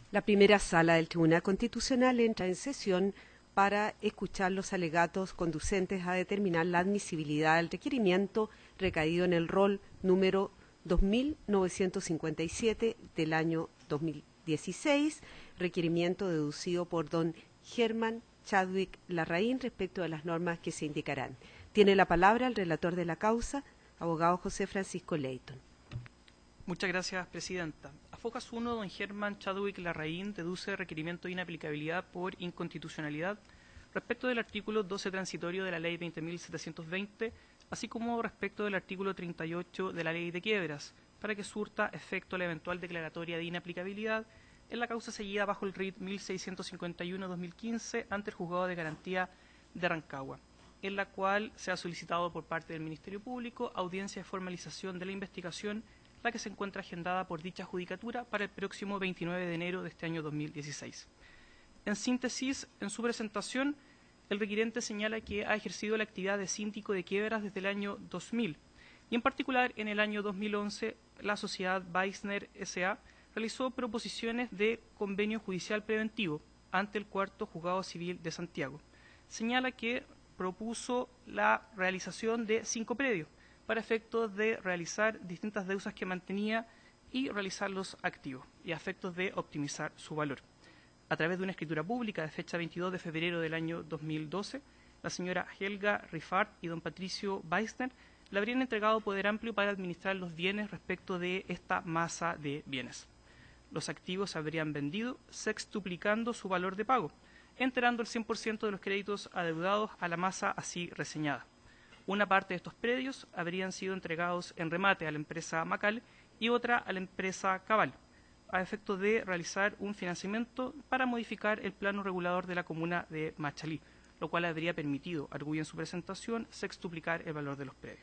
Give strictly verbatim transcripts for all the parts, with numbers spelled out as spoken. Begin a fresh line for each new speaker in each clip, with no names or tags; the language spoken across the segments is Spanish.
La primera sala del Tribunal Constitucional entra en sesión para escuchar los alegatos conducentes a determinar la admisibilidad del requerimiento recaído en el rol número dos mil novecientos cincuenta y siete del año dos mil dieciséis, requerimiento deducido por don Germán Chadwick Larraín respecto de las normas que se indicarán. Tiene la palabra el relator de la causa, abogado José Francisco Leighton.
Muchas gracias, presidenta. A Fojas uno, don Germán Chadwick Larraín deduce requerimiento de inaplicabilidad por inconstitucionalidad respecto del artículo doce transitorio de la Ley veinte mil setecientos veinte, así como respecto del artículo treinta y ocho de la Ley de Quiebras, para que surta efecto la eventual declaratoria de inaplicabilidad en la causa seguida bajo el R I T mil seiscientos cincuenta y uno guión dos mil quince ante el Juzgado de Garantía de Rancagua, en la cual se ha solicitado por parte del Ministerio Público audiencia de formalización de la investigación, la que se encuentra agendada por dicha judicatura para el próximo veintinueve de enero de este año dos mil dieciséis. En síntesis, en su presentación, el requirente señala que ha ejercido la actividad de síndico de quiebras desde el año dos mil, y en particular en el año dos mil once la sociedad Weissner S A realizó proposiciones de convenio judicial preventivo ante el Cuarto Juzgado Civil de Santiago. Señala que propuso la realización de cinco predios para efectos de realizar distintas deudas que mantenía y realizarlos activos y a efectos de optimizar su valor. A través de una escritura pública de fecha veintidós de febrero del año dos mil doce, la señora Helga Riffard y don Patricio Weissner le habrían entregado poder amplio para administrar los bienes respecto de esta masa de bienes. Los activos se habrían vendido sextuplicando su valor de pago, enterando el cien por ciento de los créditos adeudados a la masa así reseñada. Una parte de estos predios habrían sido entregados en remate a la empresa Macal y otra a la empresa Cabal, a efecto de realizar un financiamiento para modificar el plano regulador de la comuna de Machalí, lo cual habría permitido, arguye en su presentación, sextuplicar el valor de los predios.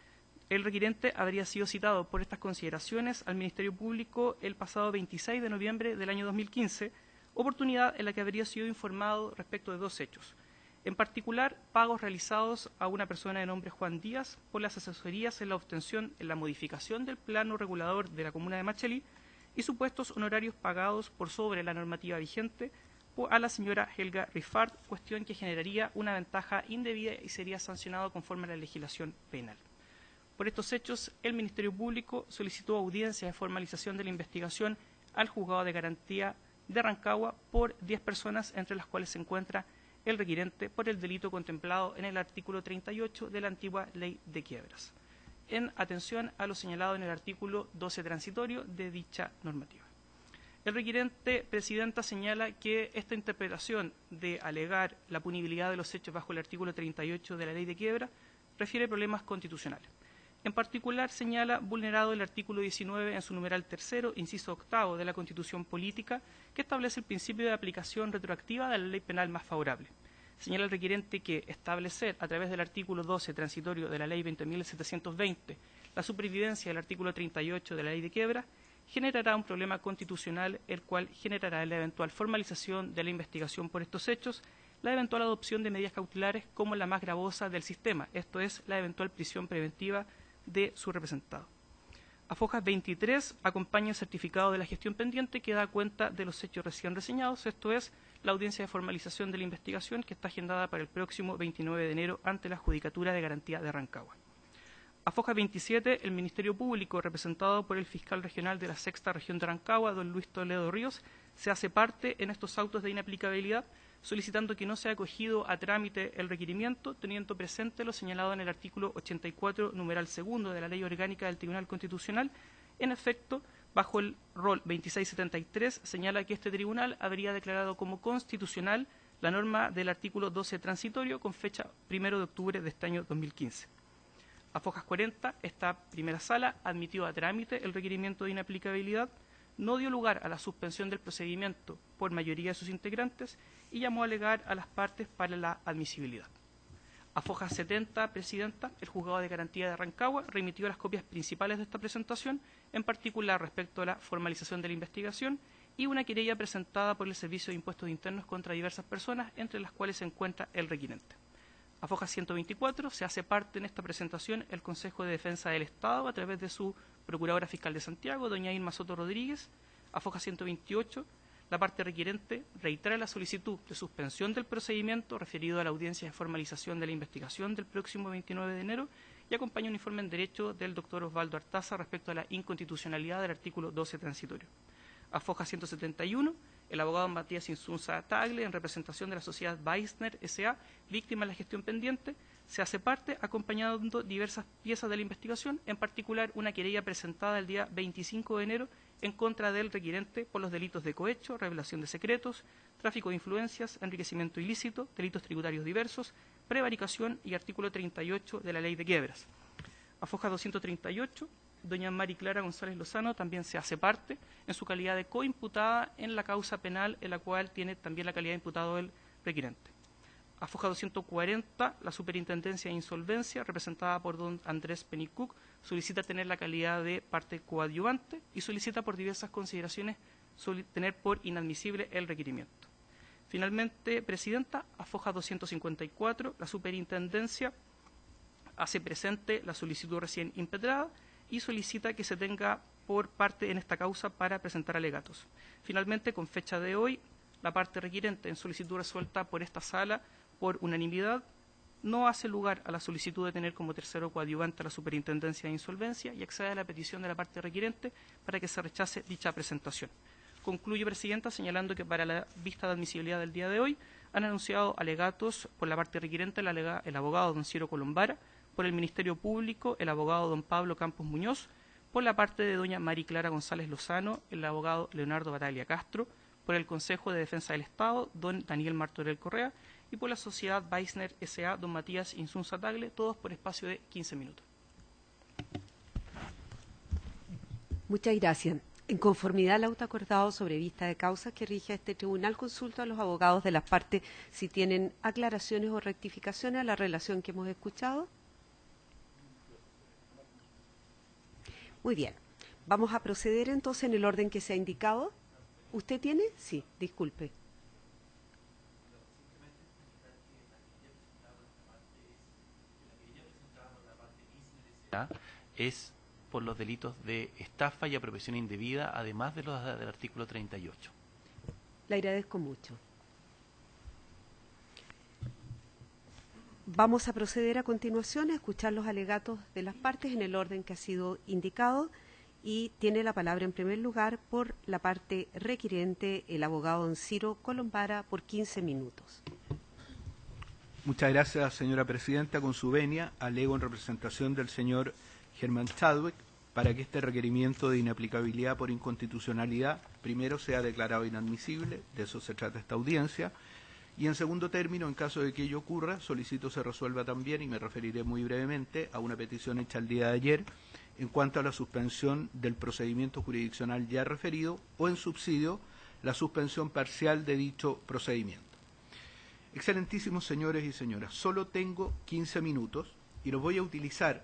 El requirente habría sido citado por estas consideraciones al Ministerio Público el pasado veintiséis de noviembre del año dos mil quince, oportunidad en la que habría sido informado respecto de dos hechos. En particular, pagos realizados a una persona de nombre Juan Díaz por las asesorías en la obtención, en la modificación del plano regulador de la comuna de Machalí y supuestos honorarios pagados por sobre la normativa vigente a la señora Helga Riffard, cuestión que generaría una ventaja indebida y sería sancionado conforme a la legislación penal. Por estos hechos, el Ministerio Público solicitó audiencia de formalización de la investigación al Juzgado de Garantía de Rancagua por diez personas, entre las cuales se encuentra el requirente por el delito contemplado en el artículo treinta y ocho de la antigua Ley de Quiebras, en atención a lo señalado en el artículo doce transitorio de dicha normativa. El requirente, presidenta, señala que esta interpretación de alegar la punibilidad de los hechos bajo el artículo treinta y ocho de la Ley de Quiebra refiere problemas constitucionales. En particular, señala vulnerado el artículo diecinueve en su numeral tercero, inciso octavo de la Constitución Política, que establece el principio de aplicación retroactiva de la ley penal más favorable. Señala el requirente que establecer a través del artículo doce transitorio de la Ley veinte mil setecientos veinte la supervivencia del artículo treinta y ocho de la Ley de Quiebra generará un problema constitucional, el cual generará la eventual formalización de la investigación por estos hechos, la eventual adopción de medidas cautelares como la más gravosa del sistema, esto es, la eventual prisión preventiva de su representado. A Fojas veintitrés acompaña el certificado de la gestión pendiente que da cuenta de los hechos recién reseñados, esto es, la audiencia de formalización de la investigación que está agendada para el próximo veintinueve de enero ante la Judicatura de Garantía de Rancagua. A Fojas veintisiete, el Ministerio Público, representado por el fiscal regional de la Sexta Región de Rancagua, don Luis Toledo Ríos, se hace parte en estos autos de inaplicabilidad, solicitando que no sea acogido a trámite el requerimiento, teniendo presente lo señalado en el artículo ochenta y cuatro, numeral segundo de la Ley Orgánica del Tribunal Constitucional. En efecto, bajo el rol veintiséis setenta y tres, señala que este tribunal habría declarado como constitucional la norma del artículo doce transitorio con fecha primero de octubre de este año dos mil quince. A Fojas cuarenta, esta primera sala admitió a trámite el requerimiento de inaplicabilidad, no dio lugar a la suspensión del procedimiento por mayoría de sus integrantes y llamó a alegar a las partes para la admisibilidad. A Fojas setenta, presidenta, el Juzgado de Garantía de Rancagua remitió las copias principales de esta presentación, en particular respecto a la formalización de la investigación y una querella presentada por el Servicio de Impuestos Internos contra diversas personas, entre las cuales se encuentra el requirente. A Fojas ciento veinticuatro se hace parte en esta presentación el Consejo de Defensa del Estado a través de su Procuradora Fiscal de Santiago, doña Irma Soto Rodríguez. A Fojas ciento veintiocho, la parte requirente reitera la solicitud de suspensión del procedimiento referido a la audiencia de formalización de la investigación del próximo veintinueve de enero y acompaña un informe en derecho del doctor Osvaldo Artaza respecto a la inconstitucionalidad del artículo doce transitorio. A foja ciento setenta y uno, el abogado Matías Insunza Tagle, en representación de la sociedad Weissner S A, víctima de la gestión pendiente, se hace parte acompañando diversas piezas de la investigación, en particular una querella presentada el día veinticinco de enero en contra del requirente por los delitos de cohecho, revelación de secretos, tráfico de influencias, enriquecimiento ilícito, delitos tributarios diversos, prevaricación y artículo treinta y ocho de la Ley de Quiebras. A foja doscientos treinta y ocho, doña Mari Clara González Lozano también se hace parte en su calidad de coimputada en la causa penal en la cual tiene también la calidad de imputado el requirente. A foja doscientos cuarenta, la Superintendencia de Insolvencia, representada por don Andrés Penicuc, solicita tener la calidad de parte coadyuvante y solicita por diversas consideraciones tener por inadmisible el requerimiento. Finalmente, Presidenta, a foja doscientos cincuenta y cuatro, la Superintendencia hace presente la solicitud recién impetrada y solicita que se tenga por parte en esta causa para presentar alegatos. Finalmente, con fecha de hoy, la parte requirente en solicitud resuelta por esta sala por unanimidad no hace lugar a la solicitud de tener como tercero coadyuvante a la Superintendencia de Insolvencia y accede a la petición de la parte requirente para que se rechace dicha presentación. Concluye, Presidenta, señalando que para la vista de admisibilidad del día de hoy han anunciado alegatos por la parte requirente el, alega, el abogado don Ciro Colombara, por el Ministerio Público el abogado don Pablo Campos Muñoz, por la parte de doña Mari Clara González Lozano el abogado Leonardo Bataglia Castro, por el Consejo de Defensa del Estado don Daniel Martorell Correa y por la sociedad Weissner S A don Matías Insunza Tagle, todos por espacio de quince minutos.
Muchas gracias. En conformidad al auto acordado sobre vista de causas que rige este tribunal, consulto a los abogados de las partes si tienen aclaraciones o rectificaciones a la relación que hemos escuchado. Muy bien. Vamos a proceder entonces en el orden que se ha indicado. ¿Usted tiene? Sí, disculpe.
Es por los delitos de estafa y apropiación indebida, además de los del artículo treinta y ocho.
Le agradezco mucho. Vamos a proceder a continuación a escuchar los alegatos de las partes en el orden que ha sido indicado y tiene la palabra en primer lugar por la parte requiriente el abogado don Ciro Colombara por quince minutos.
Muchas gracias, señora presidenta. Con su venia, alego en representación del señor Germán Chadwick para que este requerimiento de inaplicabilidad por inconstitucionalidad primero sea declarado inadmisible, de eso se trata esta audiencia, y en segundo término, en caso de que ello ocurra, solicito se resuelva también, y me referiré muy brevemente a una petición hecha el día de ayer en cuanto a la suspensión del procedimiento jurisdiccional ya referido o en subsidio la suspensión parcial de dicho procedimiento. Excelentísimos señores y señoras, solo tengo quince minutos y los voy a utilizar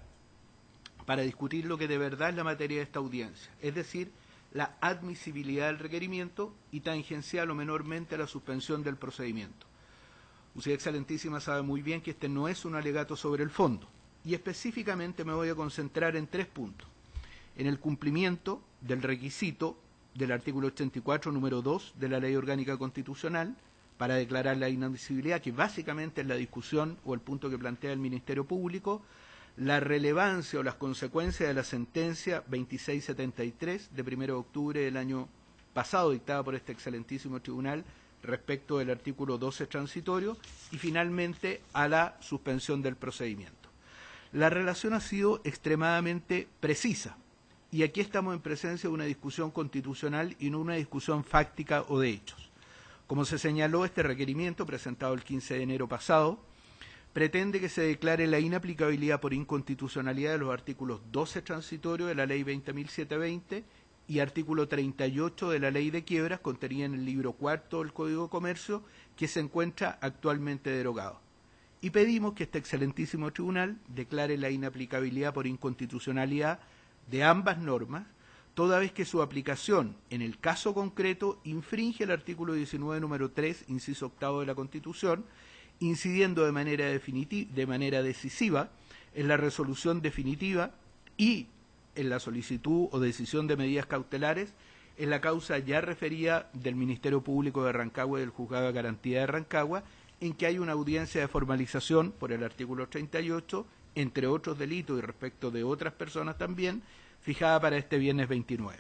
para discutir lo que de verdad es la materia de esta audiencia, es decir, la admisibilidad del requerimiento y tangencial o menormente la suspensión del procedimiento. Usted, excelentísima, sabe muy bien que este no es un alegato sobre el fondo, y específicamente me voy a concentrar en tres puntos. En el cumplimiento del requisito del artículo ochenta y cuatro, número dos de la Ley Orgánica Constitucional, para declarar la inadmisibilidad, que básicamente es la discusión o el punto que plantea el Ministerio Público, la relevancia o las consecuencias de la sentencia veintiséis setenta y tres de primero de octubre del año pasado, dictada por este excelentísimo tribunal, respecto del artículo doce transitorio, y finalmente a la suspensión del procedimiento. La relación ha sido extremadamente precisa, y aquí estamos en presencia de una discusión constitucional y no una discusión fáctica o de hechos. Como se señaló, este requerimiento, presentado el quince de enero pasado, pretende que se declare la inaplicabilidad por inconstitucionalidad de los artículos doce transitorios de la Ley veinte mil setecientos veinte y artículo treinta y ocho de la Ley de Quiebras, contenida en el libro cuarto del Código de Comercio, que se encuentra actualmente derogado. Y pedimos que este excelentísimo tribunal declare la inaplicabilidad por inconstitucionalidad de ambas normas, toda vez que su aplicación, en el caso concreto, infringe el artículo diecinueve, número tres, inciso octavo de la Constitución, incidiendo de manera definitiva, de manera decisiva en la resolución definitiva y en la solicitud o decisión de medidas cautelares en la causa ya referida del Ministerio Público de Rancagua y del Juzgado de Garantía de Rancagua, en que hay una audiencia de formalización por el artículo treinta y ocho, entre otros delitos y respecto de otras personas también, fijada para este viernes veintinueve.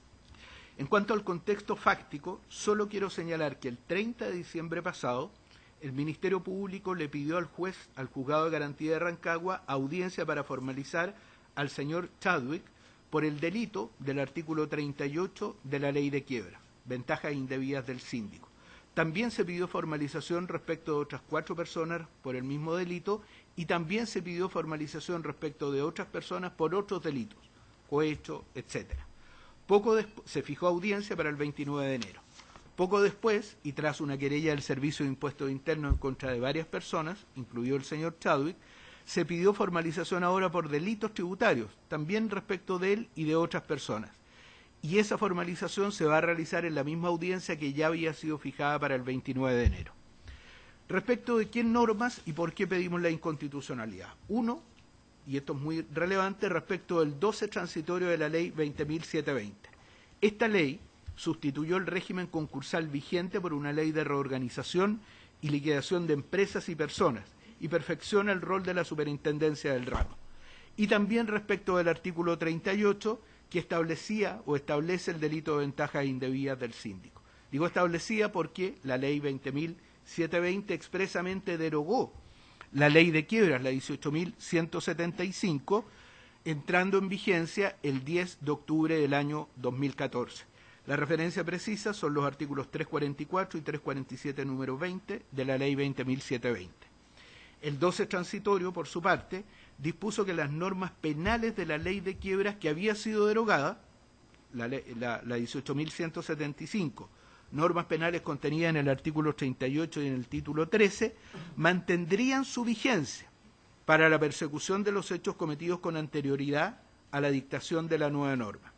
En cuanto al contexto fáctico, solo quiero señalar que el treinta de diciembre pasado, el Ministerio Público le pidió al juez, al Juzgado de Garantía de Rancagua, audiencia para formalizar al señor Chadwick por el delito del artículo treinta y ocho de la Ley de Quiebra, ventajas indebidas del síndico. También se pidió formalización respecto de otras cuatro personas por el mismo delito y también se pidió formalización respecto de otras personas por otros delitos, cohecho, etcétera. Poco después se fijó audiencia para el veintinueve de enero. Poco después, y tras una querella del Servicio de Impuestos Internos en contra de varias personas, incluido el señor Chadwick, se pidió formalización ahora por delitos tributarios, también respecto de él y de otras personas. Y esa formalización se va a realizar en la misma audiencia que ya había sido fijada para el veintinueve de enero. Respecto de qué normas y por qué pedimos la inconstitucionalidad. Uno, y esto es muy relevante, respecto del doce transitorio de la Ley veinte mil setecientos veinte. Esta ley sustituyó el régimen concursal vigente por una ley de reorganización y liquidación de empresas y personas, y perfecciona el rol de la superintendencia del ramo. Y también respecto del artículo treinta y ocho, que establecía o establece el delito de ventajas indebidas del síndico. Digo establecía porque la ley veinte mil setecientos veinte expresamente derogó la ley de quiebras, la dieciocho mil ciento setenta y cinco, entrando en vigencia el diez de octubre del año dos mil catorce. La referencia precisa son los artículos trescientos cuarenta y cuatro y trescientos cuarenta y siete número veinte de la ley veinte mil setecientos veinte. El doce transitorio, por su parte, dispuso que las normas penales de la ley de quiebras que había sido derogada, la, la, la dieciocho mil ciento setenta y cinco, normas penales contenidas en el artículo treinta y ocho y en el título trece, mantendrían su vigencia para la persecución de los hechos cometidos con anterioridad a la dictación de la nueva norma.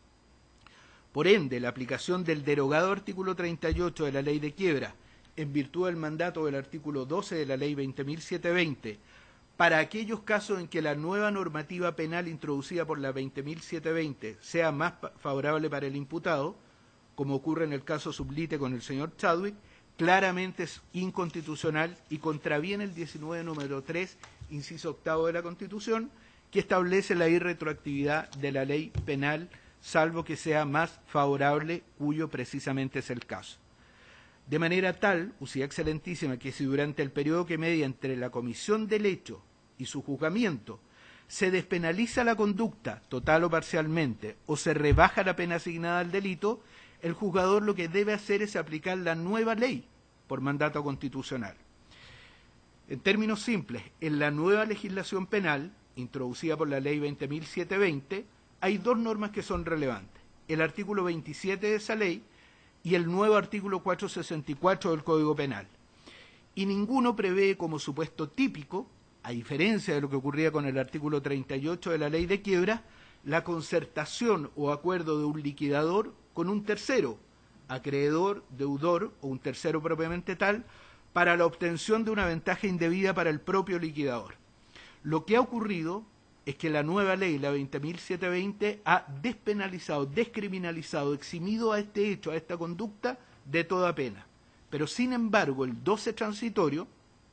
Por ende, la aplicación del derogado artículo treinta y ocho de la ley de quiebra, en virtud del mandato del artículo doce de la ley veinte mil setecientos veinte, para aquellos casos en que la nueva normativa penal introducida por la veinte mil setecientos veinte sea más favorable para el imputado, como ocurre en el caso sublite con el señor Chadwick, claramente es inconstitucional y contraviene el diecinueve número tres, inciso octavo de la Constitución, que establece la irretroactividad de la ley penal, salvo que sea más favorable, cuyo precisamente es el caso. De manera tal, usía excelentísima, que si durante el periodo que media entre la comisión del hecho y su juzgamiento se despenaliza la conducta, total o parcialmente, o se rebaja la pena asignada al delito, el juzgador lo que debe hacer es aplicar la nueva ley por mandato constitucional. En términos simples, en la nueva legislación penal, introducida por la ley veinte mil setecientos veinte, hay dos normas que son relevantes. El artículo veintisiete de esa ley y el nuevo artículo cuatrocientos sesenta y cuatro del Código Penal. Y ninguno prevé como supuesto típico, a diferencia de lo que ocurría con el artículo treinta y ocho de la Ley de Quiebra, la concertación o acuerdo de un liquidador con un tercero, acreedor, deudor o un tercero propiamente tal, para la obtención de una ventaja indebida para el propio liquidador. Lo que ha ocurrido es que la nueva ley, la veinte mil setecientos veinte, ha despenalizado, descriminalizado, eximido a este hecho, a esta conducta, de toda pena. Pero, sin embargo, el doce transitorio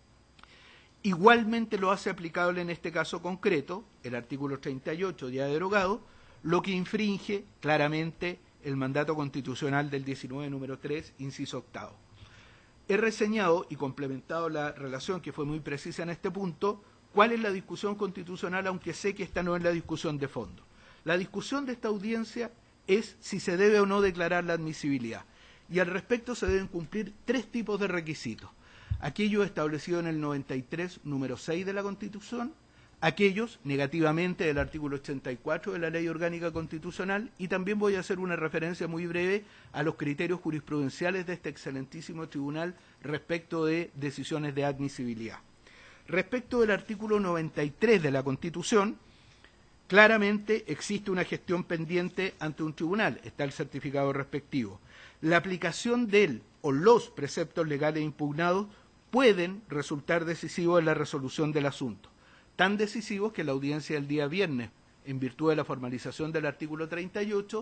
igualmente lo hace aplicable en este caso concreto, el artículo treinta y ocho ya derogado, lo que infringe claramente el mandato constitucional del diecinueve número tres, inciso octavo. He reseñado y complementado la relación, que fue muy precisa en este punto, cuál es la discusión constitucional, aunque sé que esta no es la discusión de fondo. La discusión de esta audiencia es si se debe o no declarar la admisibilidad. Y al respecto se deben cumplir tres tipos de requisitos. Aquellos establecidos en el noventa y tres, número seis de la Constitución, aquellos negativamente del artículo ochenta y cuatro de la Ley Orgánica Constitucional, y también voy a hacer una referencia muy breve a los criterios jurisprudenciales de este excelentísimo tribunal respecto de decisiones de admisibilidad. Respecto del artículo noventa y tres de la Constitución, claramente existe una gestión pendiente ante un tribunal, está el certificado respectivo. La aplicación de él o los preceptos legales impugnados pueden resultar decisivos en la resolución del asunto, tan decisivos que la audiencia del día viernes, en virtud de la formalización del artículo treinta y ocho,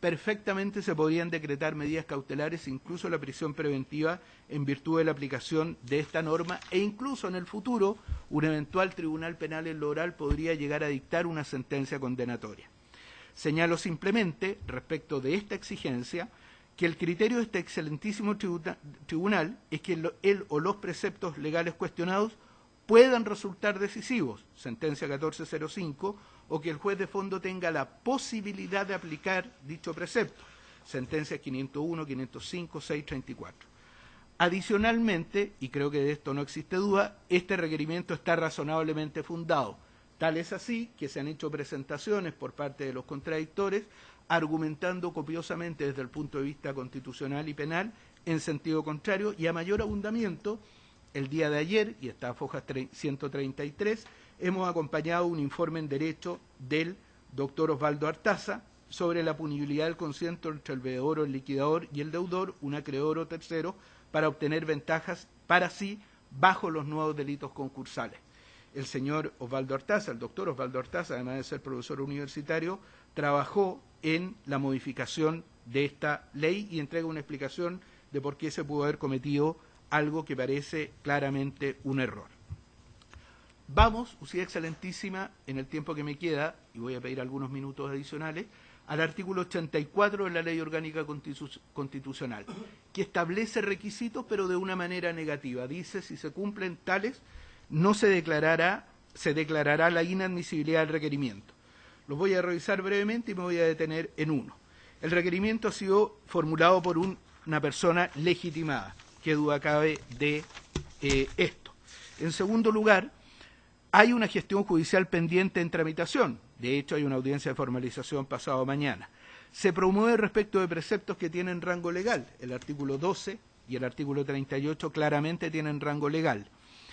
perfectamente se podrían decretar medidas cautelares, incluso la prisión preventiva, en virtud de la aplicación de esta norma, e incluso en el futuro un eventual tribunal penal en lo oral podría llegar a dictar una sentencia condenatoria. Señalo simplemente, respecto de esta exigencia, que el criterio de este excelentísimo tribunal es que él o los preceptos legales cuestionados puedan resultar decisivos, sentencia catorce cero cinco, o que el juez de fondo tenga la posibilidad de aplicar dicho precepto, sentencias quinientos uno, quinientos cinco, seiscientos treinta y cuatro. Adicionalmente, y creo que de esto no existe duda, este requerimiento está razonablemente fundado. Tal es así que se han hecho presentaciones por parte de los contradictores argumentando copiosamente desde el punto de vista constitucional y penal en sentido contrario, y a mayor abundamiento, el día de ayer, y está a fojas ciento treinta y tres, hemos acompañado un informe en Derecho del doctor Osvaldo Artaza sobre la punibilidad del concierto entre el veedor o el liquidador y el deudor, un acreedor o tercero, para obtener ventajas para sí bajo los nuevos delitos concursales. El señor Osvaldo Artaza, el doctor Osvaldo Artaza, además de ser profesor universitario, trabajó en la modificación de esta ley y entrega una explicación de por qué se pudo haber cometido algo que parece claramente un error. Vamos, Usía Excelentísima, en el tiempo que me queda, y voy a pedir algunos minutos adicionales, al artículo ochenta y cuatro de la Ley Orgánica Constitucional, que establece requisitos, pero de una manera negativa. Dice, si se cumplen tales, no se declarará, se declarará la inadmisibilidad del requerimiento. Los voy a revisar brevemente y me voy a detener en uno. El requerimiento ha sido formulado por un, una persona legitimada. ¿Qué duda cabe de eh, esto? En segundo lugar, hay una gestión judicial pendiente en tramitación. De hecho, hay una audiencia de formalización pasado mañana. Se promueve respecto de preceptos que tienen rango legal. El artículo doce y el artículo treinta y ocho claramente tienen rango legal.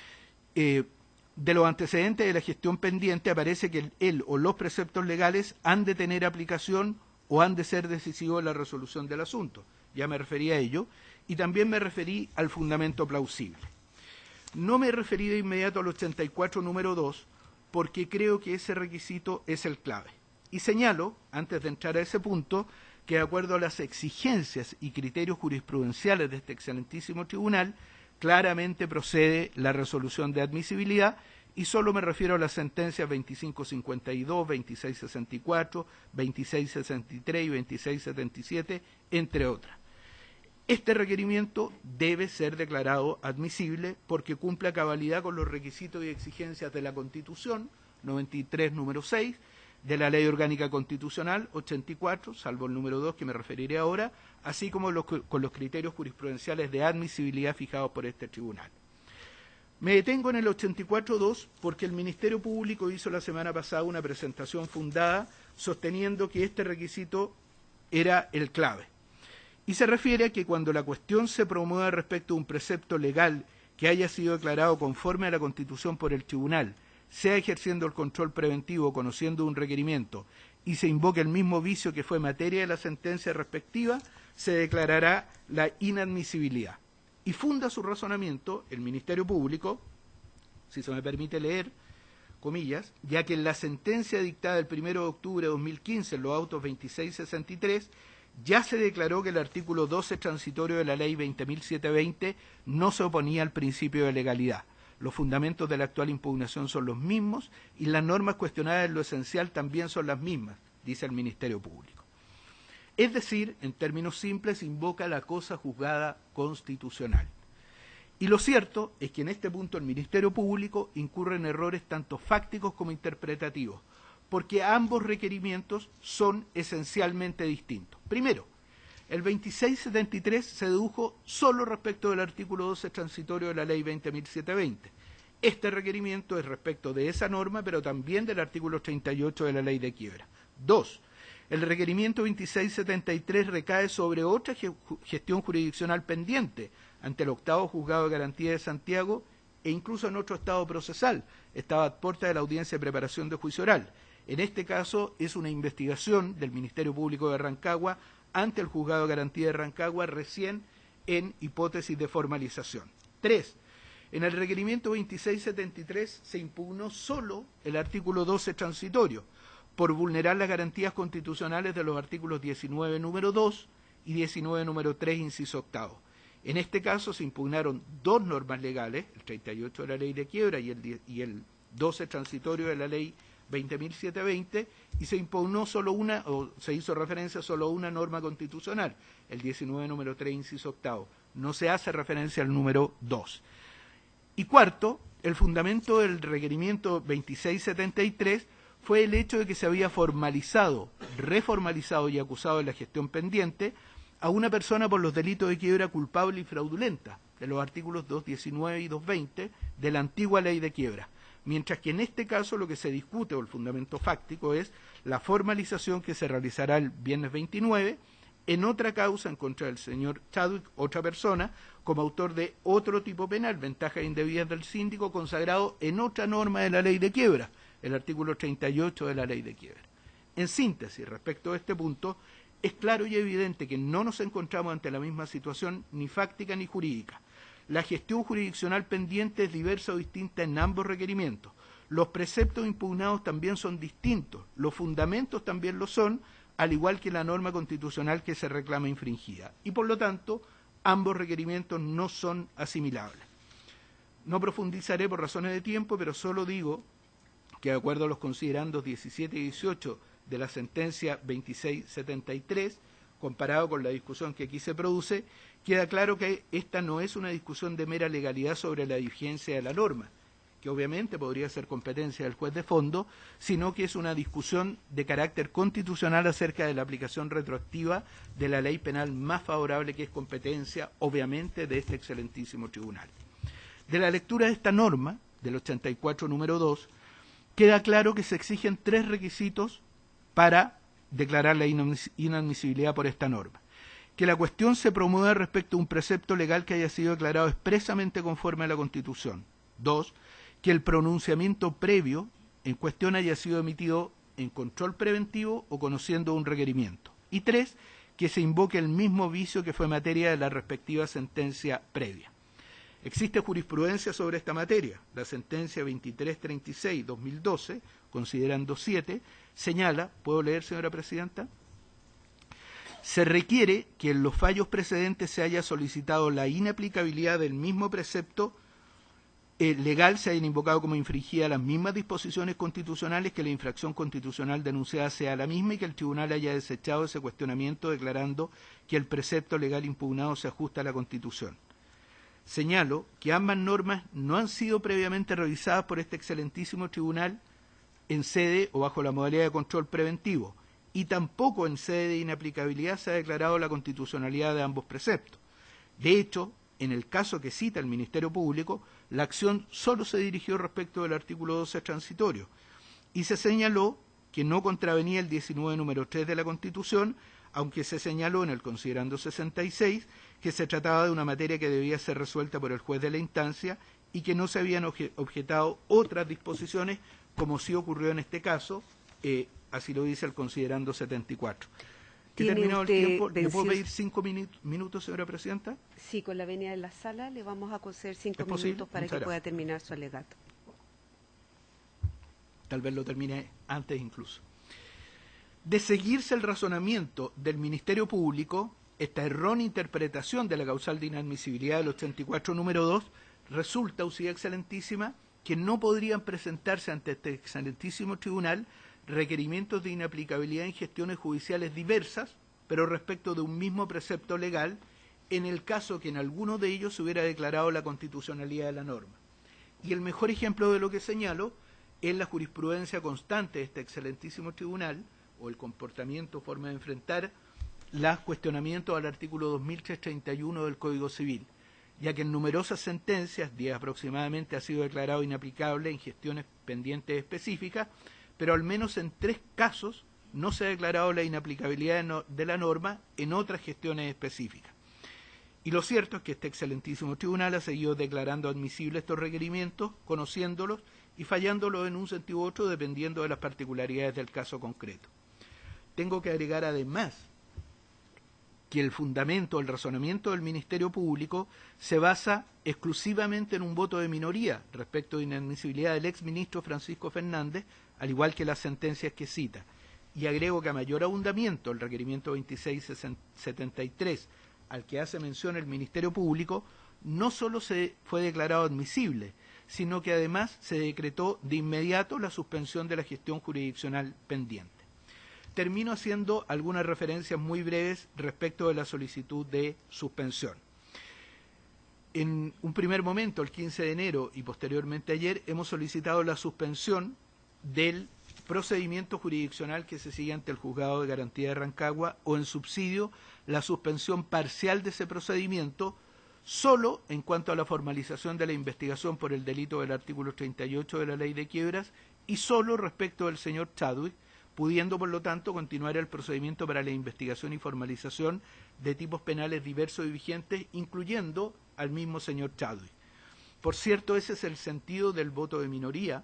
Eh, de los antecedentes de la gestión pendiente aparece que el, él o los preceptos legales han de tener aplicación o han de ser decisivos en la resolución del asunto. Ya me referí a ello. Y también me referí al fundamento plausible. No me referí de inmediato al ochenta y cuatro número dos, porque creo que ese requisito es el clave. Y señalo, antes de entrar a ese punto, que de acuerdo a las exigencias y criterios jurisprudenciales de este excelentísimo tribunal, claramente procede la resolución de admisibilidad, y solo me refiero a las sentencias veinticinco cincuenta y dos, veintiséis sesenta y cuatro, veintiséis sesenta y tres y veintiséis setenta y siete, entre otras. Este requerimiento debe ser declarado admisible porque cumple a cabalidad con los requisitos y exigencias de la Constitución, noventa y tres número seis, de la Ley Orgánica Constitucional, ochenta y cuatro, salvo el número dos que me referiré ahora, así como los, con los criterios jurisprudenciales de admisibilidad fijados por este tribunal. Me detengo en el ochenta y cuatro punto dos porque el Ministerio Público hizo la semana pasada una presentación fundada sosteniendo que este requisito era el clave. Y se refiere a que cuando la cuestión se promueva respecto a un precepto legal que haya sido declarado conforme a la Constitución por el tribunal, sea ejerciendo el control preventivo o conociendo un requerimiento, y se invoque el mismo vicio que fue materia de la sentencia respectiva, se declarará la inadmisibilidad. Y funda su razonamiento el Ministerio Público, si se me permite leer, comillas, ya que en la sentencia dictada el primero de octubre de dos mil quince en los autos veintiséis sesenta y tres, ya se declaró que el artículo doce transitorio de la Ley veinte mil setecientos veinte no se oponía al principio de legalidad. Los fundamentos de la actual impugnación son los mismos y las normas cuestionadas en lo esencial también son las mismas, dice el Ministerio Público. Es decir, en términos simples, invoca la cosa juzgada constitucional. Y lo cierto es que en este punto el Ministerio Público incurre en errores tanto fácticos como interpretativos, porque ambos requerimientos son esencialmente distintos. Primero, el veintiséis setenta y tres se dedujo solo respecto del artículo doce transitorio de la Ley veinte mil setecientos veinte. Este requerimiento es respecto de esa norma, pero también del artículo treinta y ocho de la Ley de Quiebra. Dos, el requerimiento veintiséis setenta y tres recae sobre otra gestión jurisdiccional pendiente ante el octavo Juzgado de Garantía de Santiago e incluso en otro estado procesal. Estaba a puerta de la audiencia de preparación de juicio oral. En este caso es una investigación del Ministerio Público de Rancagua ante el Juzgado de Garantía de Rancagua recién en hipótesis de formalización. Tres, en el requerimiento veintiséis setenta y tres se impugnó solo el artículo doce transitorio, por vulnerar las garantías constitucionales de los artículos diecinueve número dos y diecinueve número tres, inciso octavo. En este caso se impugnaron dos normas legales, el treinta y ocho de la ley de quiebra y el, y el doce transitorio de la ley veinte mil setecientos veinte, y se impugnó solo una, o se hizo referencia solo a una norma constitucional, el diecinueve número tres, inciso octavo. No se hace referencia al número dos. Y cuarto, el fundamento del requerimiento veintiséis setenta y tres fue el hecho de que se había formalizado, reformalizado y acusado de la gestión pendiente a una persona por los delitos de quiebra culpable y fraudulenta, de los artículos doscientos diecinueve y doscientos veinte de la antigua ley de quiebra. Mientras que en este caso lo que se discute, o el fundamento fáctico, es la formalización que se realizará el viernes veintinueve en otra causa en contra del señor Chadwick, otra persona, como autor de otro tipo penal, ventajas indebidas del síndico, consagrado en otra norma de la ley de quiebra, el artículo treinta y ocho de la ley de quiebra. En síntesis, respecto a este punto, es claro y evidente que no nos encontramos ante la misma situación, ni fáctica ni jurídica. La gestión jurisdiccional pendiente es diversa o distinta en ambos requerimientos. Los preceptos impugnados también son distintos, los fundamentos también lo son, al igual que la norma constitucional que se reclama infringida. Y por lo tanto, ambos requerimientos no son asimilables. No profundizaré por razones de tiempo, pero solo digo que de acuerdo a los considerandos diecisiete y dieciocho de la sentencia veintiséis setenta y tres, comparado con la discusión que aquí se produce, queda claro que esta no es una discusión de mera legalidad sobre la vigencia de la norma, que obviamente podría ser competencia del juez de fondo, sino que es una discusión de carácter constitucional acerca de la aplicación retroactiva de la ley penal más favorable, que es competencia, obviamente, de este excelentísimo tribunal. De la lectura de esta norma, del ochenta y cuatro número dos, queda claro que se exigen tres requisitos para declarar la inadmisibilidad por esta norma. Que la cuestión se promueva respecto a un precepto legal que haya sido declarado expresamente conforme a la Constitución. Dos, que el pronunciamiento previo en cuestión haya sido emitido en control preventivo o conociendo un requerimiento. Y tres, que se invoque el mismo vicio que fue materia de la respectiva sentencia previa. Existe jurisprudencia sobre esta materia. La sentencia veintitrés treinta y seis dos mil doce, considerando siete, señala, ¿puedo leer, señora presidenta? Se requiere que en los fallos precedentes se haya solicitado la inaplicabilidad del mismo precepto eh, legal, se hayan invocado como infringida las mismas disposiciones constitucionales, que la infracción constitucional denunciada sea la misma y que el tribunal haya desechado ese cuestionamiento declarando que el precepto legal impugnado se ajusta a la Constitución. Señalo que ambas normas no han sido previamente revisadas por este excelentísimo tribunal en sede o bajo la modalidad de control preventivo, y tampoco en sede de inaplicabilidad se ha declarado la constitucionalidad de ambos preceptos. De hecho, en el caso que cita el Ministerio Público, la acción solo se dirigió respecto del artículo doce transitorio, y se señaló que no contravenía el diecinueve número tres de la Constitución, aunque se señaló en el considerando sesenta y seis que se trataba de una materia que debía ser resuelta por el juez de la instancia y que no se habían objetado otras disposiciones, como sí ocurrió en este caso, eh, así lo dice el considerando setenta y cuatro. He terminado el tiempo. ¿Le puedo pedir cinco minutos, señora presidenta?
Sí, con la venia de la sala le vamos a conceder cinco
¿Es
minutos para
Muchas
que pueda
gracias.
terminar su alegato.
Tal vez lo termine antes incluso. De seguirse el razonamiento del Ministerio Público, esta errónea interpretación de la causal de inadmisibilidad del ochenta y cuatro número dos, resulta, usía excelentísima, que no podrían presentarse ante este excelentísimo tribunal requerimientos de inaplicabilidad en gestiones judiciales diversas, pero respecto de un mismo precepto legal, en el caso que en alguno de ellos se hubiera declarado la constitucionalidad de la norma. Y el mejor ejemplo de lo que señalo es la jurisprudencia constante de este excelentísimo tribunal, o el comportamiento, forma de enfrentar los cuestionamientos al artículo dos mil trescientos treinta y uno del Código Civil, ya que en numerosas sentencias, diez aproximadamente, ha sido declarado inaplicable en gestiones pendientes específicas, pero al menos en tres casos no se ha declarado la inaplicabilidad de la norma en otras gestiones específicas. Y lo cierto es que este excelentísimo tribunal ha seguido declarando admisibles estos requerimientos, conociéndolos y fallándolos en un sentido u otro dependiendo de las particularidades del caso concreto. Tengo que agregar además que el fundamento, el razonamiento del Ministerio Público se basa exclusivamente en un voto de minoría respecto de inadmisibilidad del exministro Francisco Fernández, al igual que las sentencias que cita. Y agrego que a mayor abundamiento, el requerimiento veintiséis setenta y tres, al que hace mención el Ministerio Público, no solo se fue declarado admisible, sino que además se decretó de inmediato la suspensión de la gestión jurisdiccional pendiente. Termino haciendo algunas referencias muy breves respecto de la solicitud de suspensión. En un primer momento, el quince de enero y posteriormente ayer, hemos solicitado la suspensión del procedimiento jurisdiccional que se sigue ante el Juzgado de Garantía de Rancagua, o en subsidio la suspensión parcial de ese procedimiento solo en cuanto a la formalización de la investigación por el delito del artículo treinta y ocho de la Ley de Quiebras y solo respecto del señor Chadwick, pudiendo por lo tanto continuar el procedimiento para la investigación y formalización de tipos penales diversos y vigentes, incluyendo al mismo señor Chadwick. Por cierto, ese es el sentido del voto de minoría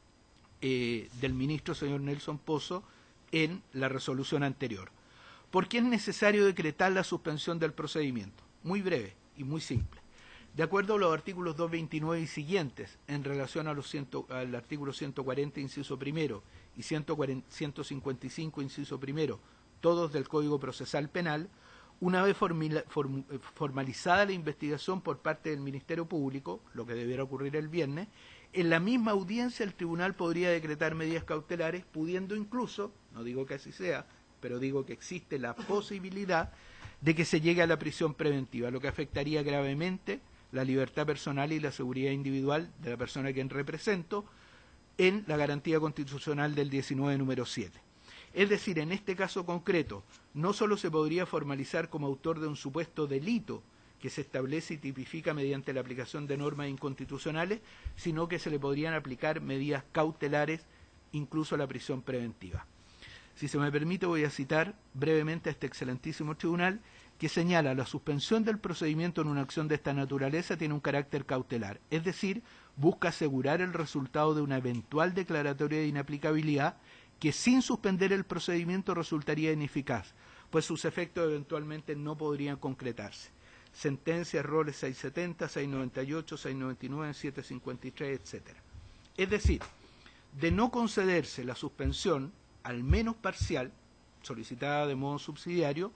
eh, del ministro señor Nelson Pozo en la resolución anterior. ¿Por qué es necesario decretar la suspensión del procedimiento? Muy breve y muy simple. De acuerdo a los artículos doscientos veintinueve y siguientes, en relación a los ciento, al artículo ciento cuarenta, inciso primero, y ciento cincuenta y cinco, inciso primero, todos del Código Procesal Penal, una vez formila, form, formalizada la investigación por parte del Ministerio Público, lo que debiera ocurrir el viernes, en la misma audiencia el tribunal podría decretar medidas cautelares, pudiendo incluso, no digo que así sea, pero digo que existe la posibilidad de que se llegue a la prisión preventiva, lo que afectaría gravemente la libertad personal y la seguridad individual de la persona a quien represento, en la garantía constitucional del diecinueve número siete. Es decir, en este caso concreto, no solo se podría formalizar como autor de un supuesto delito que se establece y tipifica mediante la aplicación de normas inconstitucionales, sino que se le podrían aplicar medidas cautelares, incluso la prisión preventiva. Si se me permite, voy a citar brevemente a este excelentísimo tribunal, que señala: la suspensión del procedimiento en una acción de esta naturaleza tiene un carácter cautelar, es decir, busca asegurar el resultado de una eventual declaratoria de inaplicabilidad que sin suspender el procedimiento resultaría ineficaz, pues sus efectos eventualmente no podrían concretarse. Sentencia, roles seiscientos setenta, seiscientos noventa y ocho, seiscientos noventa y nueve, setecientos cincuenta y tres, etcétera. Es decir, de no concederse la suspensión, al menos parcial, solicitada de modo subsidiario,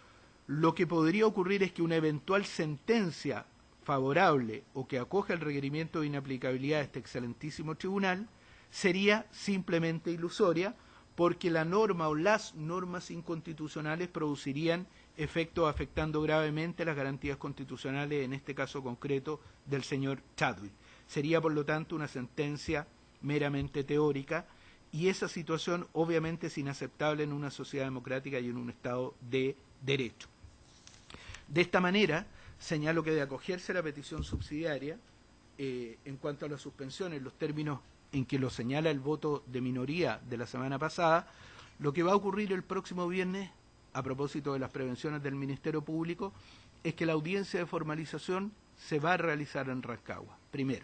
lo que podría ocurrir es que una eventual sentencia favorable o que acoja el requerimiento de inaplicabilidad de este excelentísimo tribunal sería simplemente ilusoria, porque la norma o las normas inconstitucionales producirían efectos afectando gravemente las garantías constitucionales, en este caso concreto del señor Chadwick. Sería, por lo tanto, una sentencia meramente teórica, y esa situación obviamente es inaceptable en una sociedad democrática y en un Estado de derecho. De esta manera, señalo que de acogerse la petición subsidiaria, eh, en cuanto a la suspensión, en los términos en que lo señala el voto de minoría de la semana pasada, lo que va a ocurrir el próximo viernes, a propósito de las prevenciones del Ministerio Público, es que la audiencia de formalización se va a realizar en Rancagua. Primero,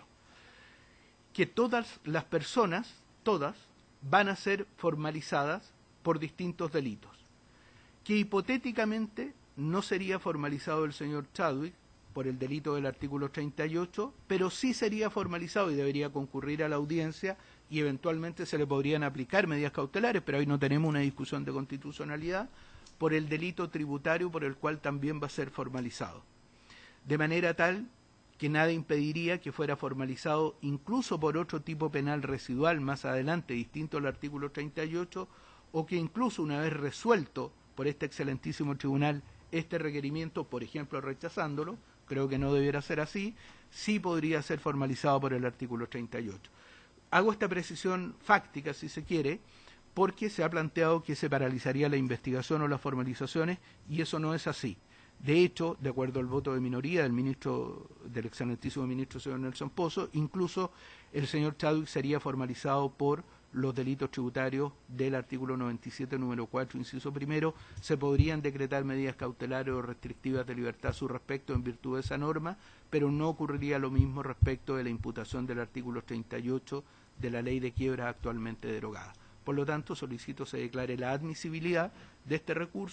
que todas las personas, todas, van a ser formalizadas por distintos delitos, que hipotéticamente no sería formalizado el señor Chadwick por el delito del artículo treinta y ocho, pero sí sería formalizado y debería concurrir a la audiencia y eventualmente se le podrían aplicar medidas cautelares, pero ahí no tenemos una discusión de constitucionalidad, por el delito tributario por el cual también va a ser formalizado. De manera tal que nada impediría que fuera formalizado incluso por otro tipo penal residual más adelante, distinto al artículo treinta y ocho, o que incluso una vez resuelto por este excelentísimo tribunal este requerimiento, por ejemplo rechazándolo, creo que no debiera ser así, sí podría ser formalizado por el artículo treinta y ocho. Hago esta precisión fáctica, si se quiere, porque se ha planteado que se paralizaría la investigación o las formalizaciones, y eso no es así. De hecho, de acuerdo al voto de minoría del ministro, del excelentísimo ministro señor Nelson Pozo, incluso el señor Chadwick sería formalizado por los delitos tributarios del artículo noventa y siete, número cuatro, inciso primero. Se podrían decretar medidas cautelares o restrictivas de libertad a su respecto en virtud de esa norma, pero no ocurriría lo mismo respecto de la imputación del artículo treinta y ocho de la Ley de Quiebras actualmente derogada. Por lo tanto, solicito se declare la admisibilidad de este recurso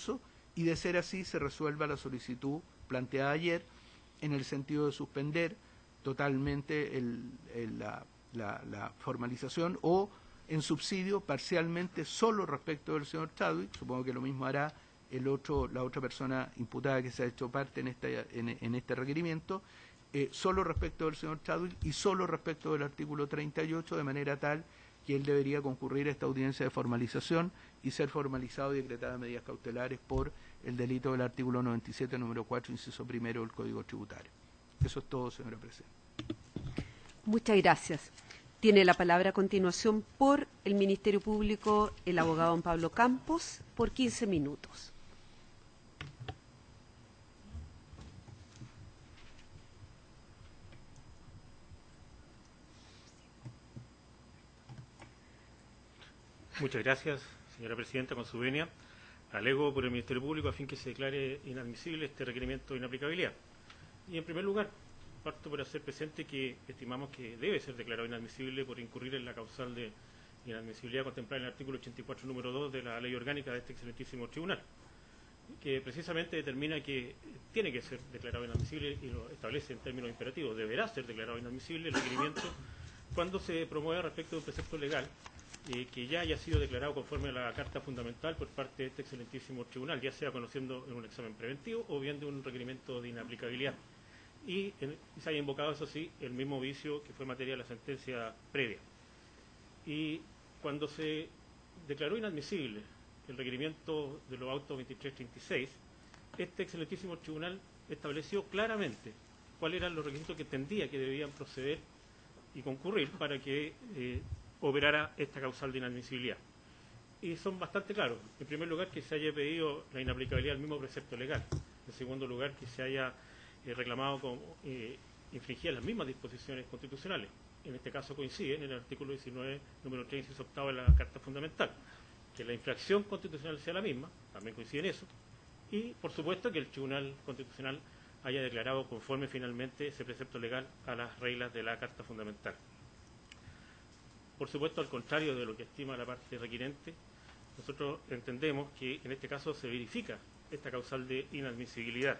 y de ser así se resuelva la solicitud planteada ayer en el sentido de suspender totalmente el, el, la, la, la formalización o en subsidio parcialmente solo respecto del señor Chadwick. Supongo que lo mismo hará el otro, la otra persona imputada que se ha hecho parte en, esta, en, en este requerimiento, eh, solo respecto del señor Chadwick y solo respecto del artículo treinta y ocho, de manera tal que él debería concurrir a esta audiencia de formalización y ser formalizado y decretada medidas cautelares por el delito del artículo noventa y siete, número cuatro, inciso primero del Código Tributario. Eso es todo, señora presidenta.
Muchas gracias. Tiene la palabra a continuación por el Ministerio Público el abogado don Pablo Campos por quince minutos.
Muchas gracias, señora presidenta, con su venia. Alego por el Ministerio Público a fin que se declare inadmisible este requerimiento de inaplicabilidad. Y en primer lugar, parto por hacer presente que estimamos que debe ser declarado inadmisible por incurrir en la causal de inadmisibilidad contemplada en el artículo ochenta y cuatro, número dos de la Ley Orgánica de este excelentísimo tribunal, que precisamente determina que tiene que ser declarado inadmisible y lo establece en términos imperativos. Deberá ser declarado inadmisible el requerimiento cuando se promueva respecto de un precepto legal eh, que ya haya sido declarado conforme a la Carta Fundamental por parte de este excelentísimo tribunal, ya sea conociendo en un examen preventivo o bien de un requerimiento de inaplicabilidad. Y, en, y se haya invocado, eso sí, el mismo vicio que fue materia de la sentencia previa. Y cuando se declaró inadmisible el requerimiento de los autos veintitrés treinta y seis, este excelentísimo tribunal estableció claramente cuáles eran los requisitos que entendía que debían proceder y concurrir para que eh, operara esta causal de inadmisibilidad. Y son bastante claros. En primer lugar, que se haya pedido la inaplicabilidad del mismo precepto legal. En segundo lugar, que se haya eh, reclamado como eh, infringir las mismas disposiciones constitucionales. En este caso coincide en el artículo diecinueve, número tres, inciso octavo de la Carta Fundamental. Que la infracción constitucional sea la misma, también coincide en eso. Y, por supuesto, que el Tribunal Constitucional haya declarado conforme finalmente ese precepto legal a las reglas de la Carta Fundamental. Por supuesto, al contrario de lo que estima la parte requirente, nosotros entendemos que en este caso se verifica esta causal de inadmisibilidad,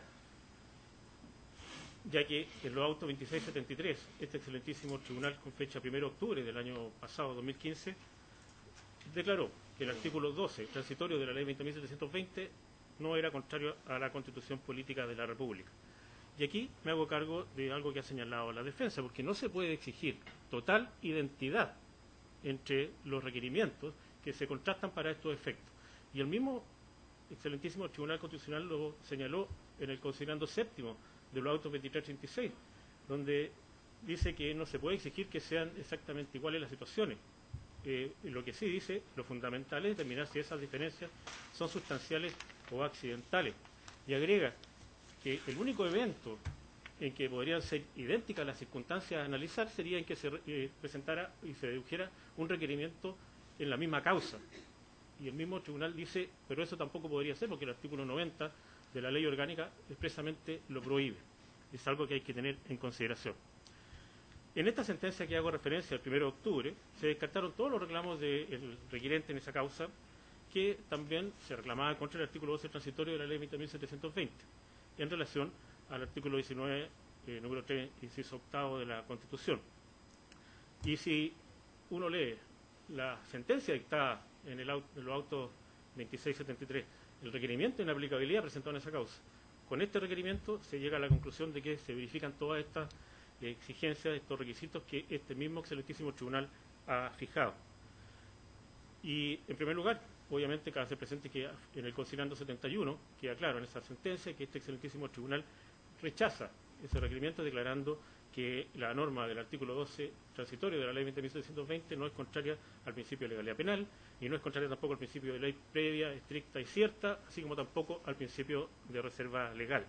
ya que en los autos veintiséis setenta y tres, este excelentísimo tribunal con fecha primero de octubre del año pasado, dos mil quince, declaró que el artículo doce transitorio de la ley veinte mil setecientos veinte no era contrario a la Constitución Política de la República. Y aquí me hago cargo de algo que ha señalado la defensa, porque no se puede exigir total identidad entre los requerimientos que se contrastan para estos efectos. Y el mismo excelentísimo Tribunal Constitucional lo señaló en el considerando séptimo de los autos veintitrés treinta y seis, donde dice que no se puede exigir que sean exactamente iguales las situaciones. Eh, lo que sí dice, lo fundamental es determinar si esas diferencias son sustanciales o accidentales. Y agrega que el único evento en que podrían ser idénticas las circunstancias a analizar sería en que se eh, presentara y se dedujera un requerimiento en la misma causa. Y el mismo tribunal dice, pero eso tampoco podría ser porque el artículo noventa de la Ley Orgánica expresamente lo prohíbe. Es algo que hay que tener en consideración. En esta sentencia que hago referencia al primero de octubre, se descartaron todos los reclamos del requirente en esa causa, que también se reclamaba contra el artículo doce transitorio de la ley veinte mil setecientos veinte, en relación al artículo diecinueve, eh, número tres, inciso octavo de la Constitución. Y si uno lee la sentencia dictada en, el auto, en los autos veintiséis setenta y tres, el requerimiento de inaplicabilidad presentado en esa causa, con este requerimiento se llega a la conclusión de que se verifican todas estas exigencias, estos requisitos que este mismo excelentísimo tribunal ha fijado. Y, en primer lugar, obviamente, cabe hacer presente que en el considerando setenta y uno queda claro en esa sentencia que este excelentísimo tribunal rechaza ese requerimiento declarando que la norma del artículo doce transitorio de la ley veinte mil setecientos veinte no es contraria al principio de legalidad penal y no es contraria tampoco al principio de ley previa, estricta y cierta, así como tampoco al principio de reserva legal.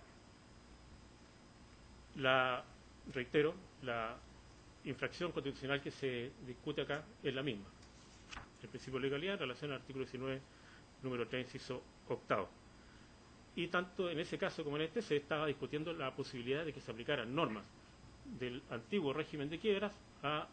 La, reitero, la infracción constitucional que se discute acá es la misma. El principio de legalidad en relación al artículo diecinueve, número tres, inciso octavo. Y tanto en ese caso como en este se estaba discutiendo la posibilidad de que se aplicaran normas del antiguo régimen de quiebras a,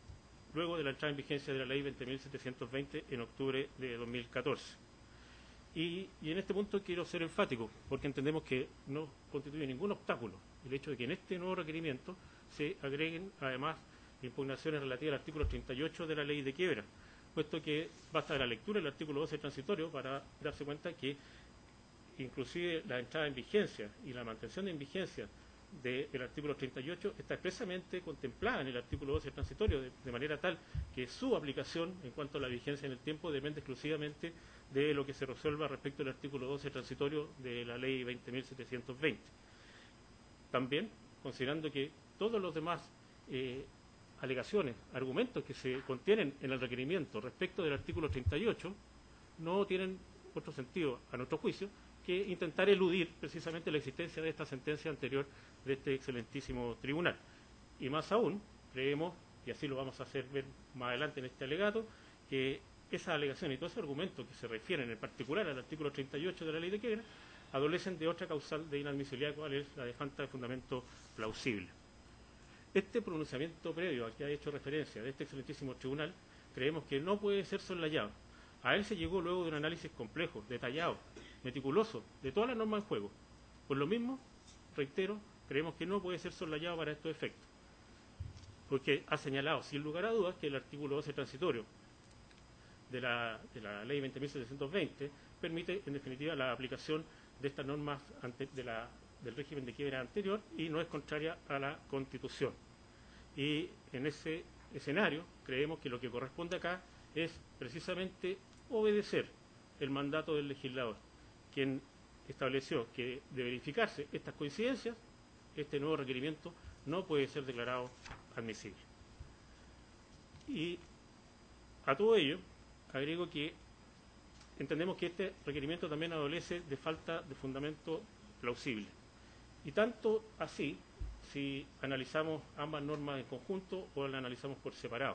luego de la entrada en vigencia de la ley veinte mil setecientos veinte en octubre de dos mil catorce. Y, y en este punto quiero ser enfático, porque entendemos que no constituye ningún obstáculo el hecho de que en este nuevo requerimiento se agreguen además impugnaciones relativas al artículo treinta y ocho de la ley de quiebra, puesto que basta de la lectura del artículo doce transitorio para darse cuenta que inclusive la entrada en vigencia y la mantención en vigencia del artículo treinta y ocho está expresamente contemplada en el artículo doce transitorio, de, de manera tal que su aplicación en cuanto a la vigencia en el tiempo depende exclusivamente de lo que se resuelva respecto al artículo doce transitorio de la ley veinte mil setecientos veinte. También, considerando que todos los demás eh, alegaciones, argumentos que se contienen en el requerimiento respecto del artículo treinta y ocho no tienen otro sentido, a nuestro juicio, que intentar eludir precisamente la existencia de esta sentencia anterior de este excelentísimo tribunal. Y más aún, creemos, y así lo vamos a hacer ver más adelante en este alegato, que esas alegaciones y todos esos argumentos que se refieren en particular al artículo treinta y ocho de la ley de quiebra adolecen de otra causal de inadmisibilidad, cual es la de falta de fundamento plausible. Este pronunciamiento previo al que ha hecho referencia de este excelentísimo tribunal, creemos que no puede ser soslayado. A él se llegó luego de un análisis complejo, detallado, meticuloso, de todas las normas en juego. Por lo mismo, reitero, creemos que no puede ser soslayado para estos efectos, porque ha señalado, sin lugar a dudas, que el artículo doce transitorio de la, de la ley veinte mil setecientos veinte permite, en definitiva, la aplicación de estas normas ante, de la, del régimen de quiebra anterior y no es contraria a la Constitución. Y en ese escenario, creemos que lo que corresponde acá es precisamente obedecer el mandato del legislador, quien estableció que de verificarse estas coincidencias, este nuevo requerimiento no puede ser declarado admisible. Y a todo ello, agrego que entendemos que este requerimiento también adolece de falta de fundamento plausible. Y tanto así, si analizamos ambas normas en conjunto o las analizamos por separado.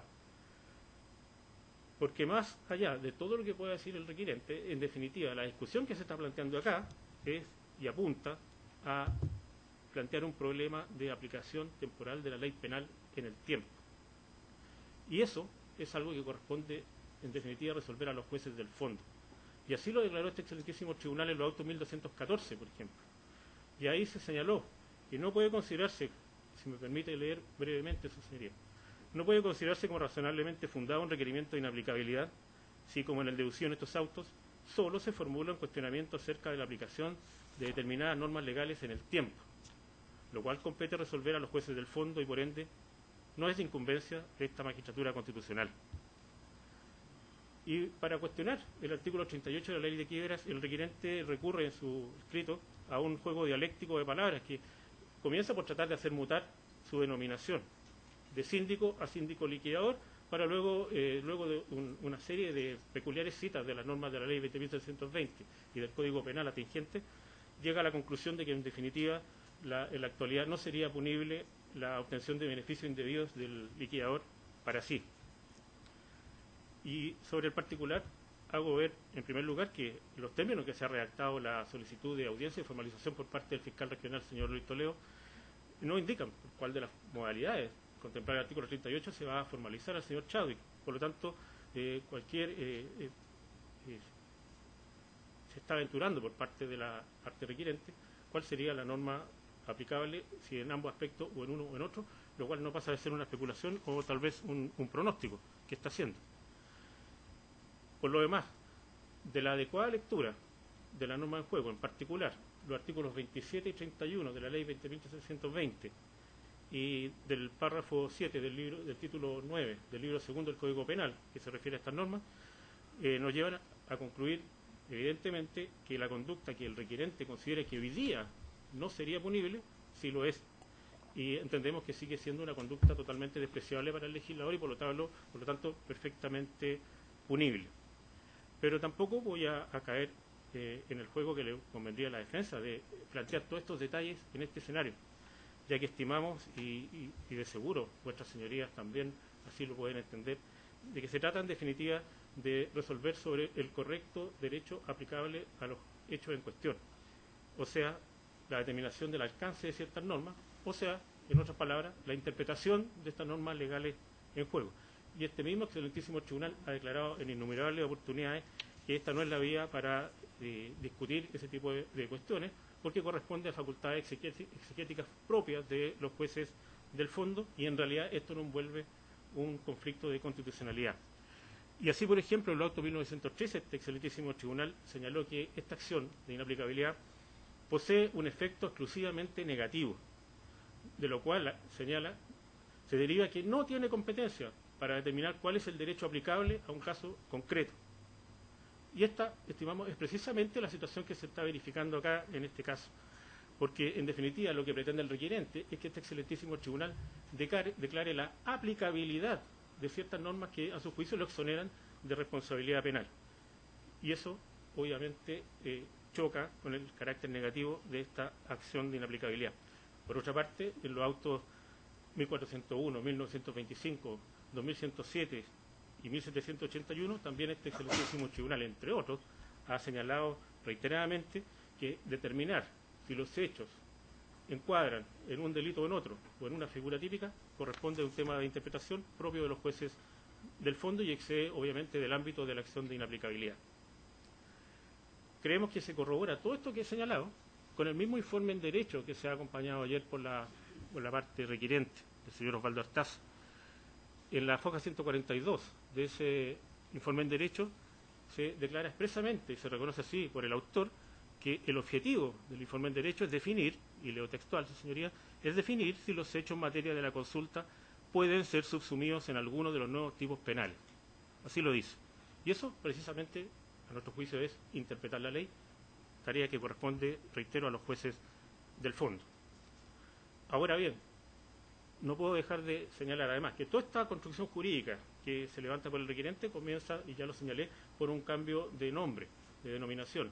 Porque más allá de todo lo que pueda decir el requerente, en definitiva, la discusión que se está planteando acá es y apunta a plantear un problema de aplicación temporal de la ley penal en el tiempo. Y eso es algo que corresponde, en definitiva, resolver a los jueces del fondo. Y así lo declaró este excelentísimo tribunal en los autos mil doscientos catorce, por ejemplo. Y ahí se señaló que no puede considerarse, si me permite leer brevemente eso sería, no puede considerarse como razonablemente fundado un requerimiento de inaplicabilidad si, como en el deducido en estos autos, solo se formula un cuestionamiento acerca de la aplicación de determinadas normas legales en el tiempo, lo cual compete resolver a los jueces del fondo y, por ende, no es de incumbencia de esta magistratura constitucional. Y para cuestionar el artículo treinta y ocho de la ley de quiebras, el requerente recurre en su escrito a un juego dialéctico de palabras que comienza por tratar de hacer mutar su denominación de síndico a síndico liquidador, para luego, eh, luego de un, una serie de peculiares citas de las normas de la ley veinte mil setecientos veinte y del Código Penal atingente, llega a la conclusión de que, en definitiva, la, en la actualidad no sería punible la obtención de beneficios indebidos del liquidador para sí. Y sobre el particular, hago ver, en primer lugar, que los términos que se ha redactado la solicitud de audiencia y formalización por parte del fiscal regional, señor Luis Toledo, no indican cuál de las modalidades contemplar el artículo treinta y ocho se va a formalizar al señor Chadwick. Por lo tanto, eh, cualquier eh, eh, eh, se está aventurando por parte de la parte requerente cuál sería la norma aplicable, si en ambos aspectos o en uno o en otro, lo cual no pasa de ser una especulación o tal vez un, un pronóstico que está haciendo. Por lo demás, de la adecuada lectura de la norma en juego, en particular los artículos veintisiete y treinta y uno de la ley veinte mil setecientos veinte y del párrafo siete del, libro, del título nueve del libro segundo del Código Penal, que se refiere a estas normas, eh, nos llevan a concluir, evidentemente, que la conducta que el requerente considere que hoy día no sería punible, sí lo es. Y entendemos que sigue siendo una conducta totalmente despreciable para el legislador y, por lo tanto, por lo tanto perfectamente punible. Pero tampoco voy a, a caer eh, en el juego que le convendría a la defensa de plantear todos estos detalles en este escenario, ya que estimamos, y, y, y de seguro vuestras señorías también así lo pueden entender, de que se trata en definitiva de resolver sobre el correcto derecho aplicable a los hechos en cuestión, o sea, la determinación del alcance de ciertas normas, o sea, en otras palabras, la interpretación de estas normas legales en juego. Y este mismo excelentísimo tribunal ha declarado en innumerables oportunidades que esta no es la vía para eh, discutir ese tipo de, de cuestiones, porque corresponde a facultades exegéticas propias de los jueces del fondo, y en realidad esto no envuelve un conflicto de constitucionalidad. Y así, por ejemplo, en el auto mil novecientos trece, este excelentísimo tribunal señaló que esta acción de inaplicabilidad posee un efecto exclusivamente negativo, de lo cual, señala, se deriva que no tiene competencia para determinar cuál es el derecho aplicable a un caso concreto. Y esta, estimamos, es precisamente la situación que se está verificando acá en este caso, porque en definitiva lo que pretende el requerente es que este excelentísimo tribunal declare, declare la aplicabilidad de ciertas normas que a su juicio lo exoneran de responsabilidad penal. Y eso obviamente eh, choca con el carácter negativo de esta acción de inaplicabilidad. Por otra parte, en los autos mil cuatrocientos uno, mil novecientos veinticinco, dos mil ciento siete y mil setecientos ochenta y uno, también este excelentísimo tribunal, entre otros, ha señalado reiteradamente que determinar si los hechos encuadran en un delito o en otro, o en una figura típica, corresponde a un tema de interpretación propio de los jueces del fondo y excede, obviamente, del ámbito de la acción de inaplicabilidad. Creemos que se corrobora todo esto que he señalado con el mismo informe en derecho que se ha acompañado ayer por la, por la parte requerente, el señor Osvaldo Artaza. En la foja ciento cuarenta y dos de ese informe en derecho se declara expresamente, y se reconoce así por el autor, que el objetivo del informe en derecho es definir, y leo textual, su señoría, es definir si los hechos en materia de la consulta pueden ser subsumidos en alguno de los nuevos tipos penales. Así lo dice. Y eso, precisamente, a nuestro juicio, es interpretar la ley, tarea que corresponde, reitero, a los jueces del fondo. Ahora bien, no puedo dejar de señalar, además, que toda esta construcción jurídica que se levanta por el requerente comienza, y ya lo señalé, por un cambio de nombre, de denominación.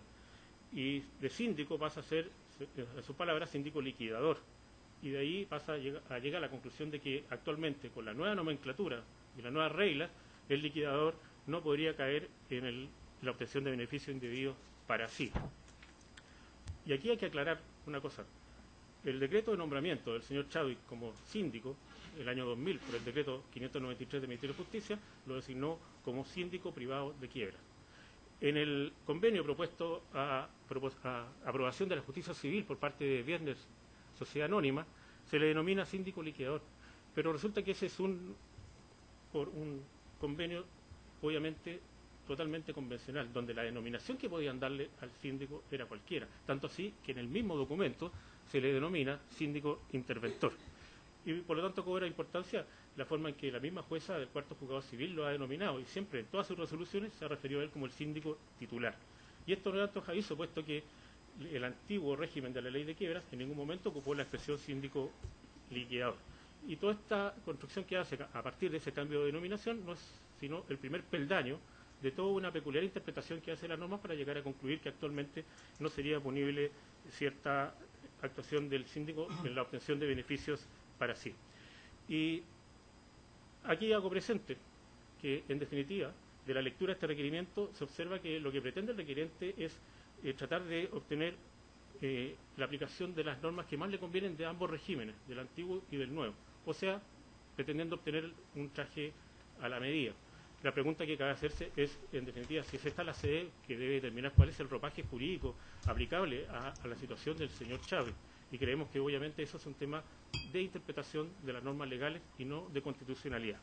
Y de síndico pasa a ser, a sus palabras, síndico liquidador. Y de ahí pasa a llegar a, llegar a la conclusión de que actualmente, con la nueva nomenclatura y las nuevas reglas, el liquidador no podría caer en el, la obtención de beneficios indebidos para sí. Y aquí hay que aclarar una cosa. El decreto de nombramiento del señor Chadwick como síndico, el año dos mil, por el decreto quinientos noventa y tres del Ministerio de Justicia, lo designó como síndico privado de quiebra. En el convenio propuesto a, a aprobación de la justicia civil por parte de Viernes Sociedad Anónima, se le denomina síndico liquidador, pero resulta que ese es un, por un convenio obviamente totalmente convencional, donde la denominación que podían darle al síndico era cualquiera, tanto así que en el mismo documento se le denomina síndico interventor. Y por lo tanto cobra importancia la forma en que la misma jueza del cuarto juzgado civil lo ha denominado, y siempre en todas sus resoluciones se ha referido a él como el síndico titular. Y esto no es antojadizo, puesto que el antiguo régimen de la ley de quiebras en ningún momento ocupó la expresión síndico liquidador. Y toda esta construcción que hace a partir de ese cambio de denominación no es sino el primer peldaño de toda una peculiar interpretación que hace la norma para llegar a concluir que actualmente no sería punible cierta actuación del síndico en la obtención de beneficios para sí. Y aquí hago presente que, en definitiva, de la lectura de este requerimiento se observa que lo que pretende el requerente es eh, tratar de obtener eh, la aplicación de las normas que más le convienen de ambos regímenes, del antiguo y del nuevo, o sea, pretendiendo obtener un traje a la medida. La pregunta que cabe hacerse es, en definitiva, si es esta la sede que debe determinar cuál es el ropaje jurídico aplicable a, a la situación del señor Chávez. Y creemos que obviamente eso es un tema de interpretación de las normas legales y no de constitucionalidad.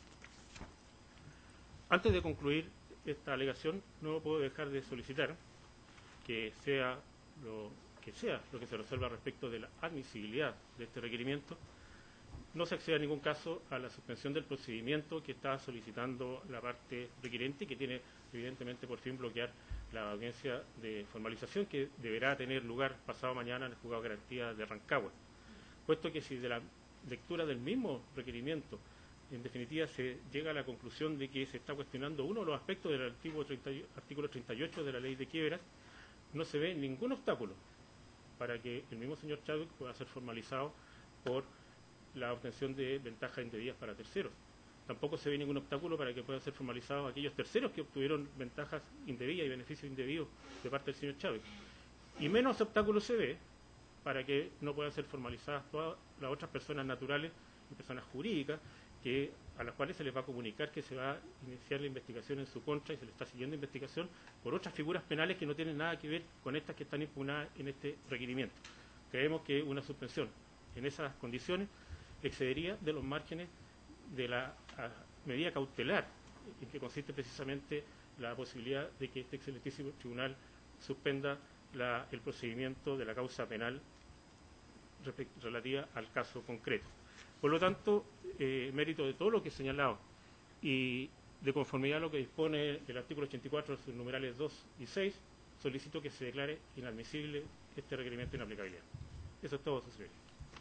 Antes de concluir esta alegación, no puedo dejar de solicitar que sea lo que sea lo que se resuelva respecto de la admisibilidad de este requerimiento. No se acceda en ningún caso a la suspensión del procedimiento que está solicitando la parte requerente, que tiene evidentemente por fin bloquear la audiencia de formalización que deberá tener lugar pasado mañana en el juzgado de garantía de Rancagua, puesto que si de la lectura del mismo requerimiento en definitiva se llega a la conclusión de que se está cuestionando uno de los aspectos del artículo treinta, artículo treinta y ocho de la ley de quiebras, no se ve ningún obstáculo para que el mismo señor Chadwick pueda ser formalizado por la obtención de ventajas indebidas para terceros. Tampoco se ve ningún obstáculo para que puedan ser formalizados aquellos terceros que obtuvieron ventajas indebidas y beneficios indebidos de parte del señor Chávez. Y menos obstáculo se ve para que no puedan ser formalizadas todas las otras personas naturales y personas jurídicas que a las cuales se les va a comunicar que se va a iniciar la investigación en su contra y se le está siguiendo investigación por otras figuras penales que no tienen nada que ver con estas que están impugnadas en este requerimiento. Creemos que una suspensión en esas condiciones excedería de los márgenes de la a, medida cautelar, en que consiste precisamente la posibilidad de que este excelentísimo tribunal suspenda la, el procedimiento de la causa penal relativa al caso concreto. Por lo tanto, eh, mérito de todo lo que he señalado y de conformidad a lo que dispone el artículo ochenta y cuatro, sus numerales dos y seis, solicito que se declare inadmisible este requerimiento de inaplicabilidad. Eso es todo, su señoría.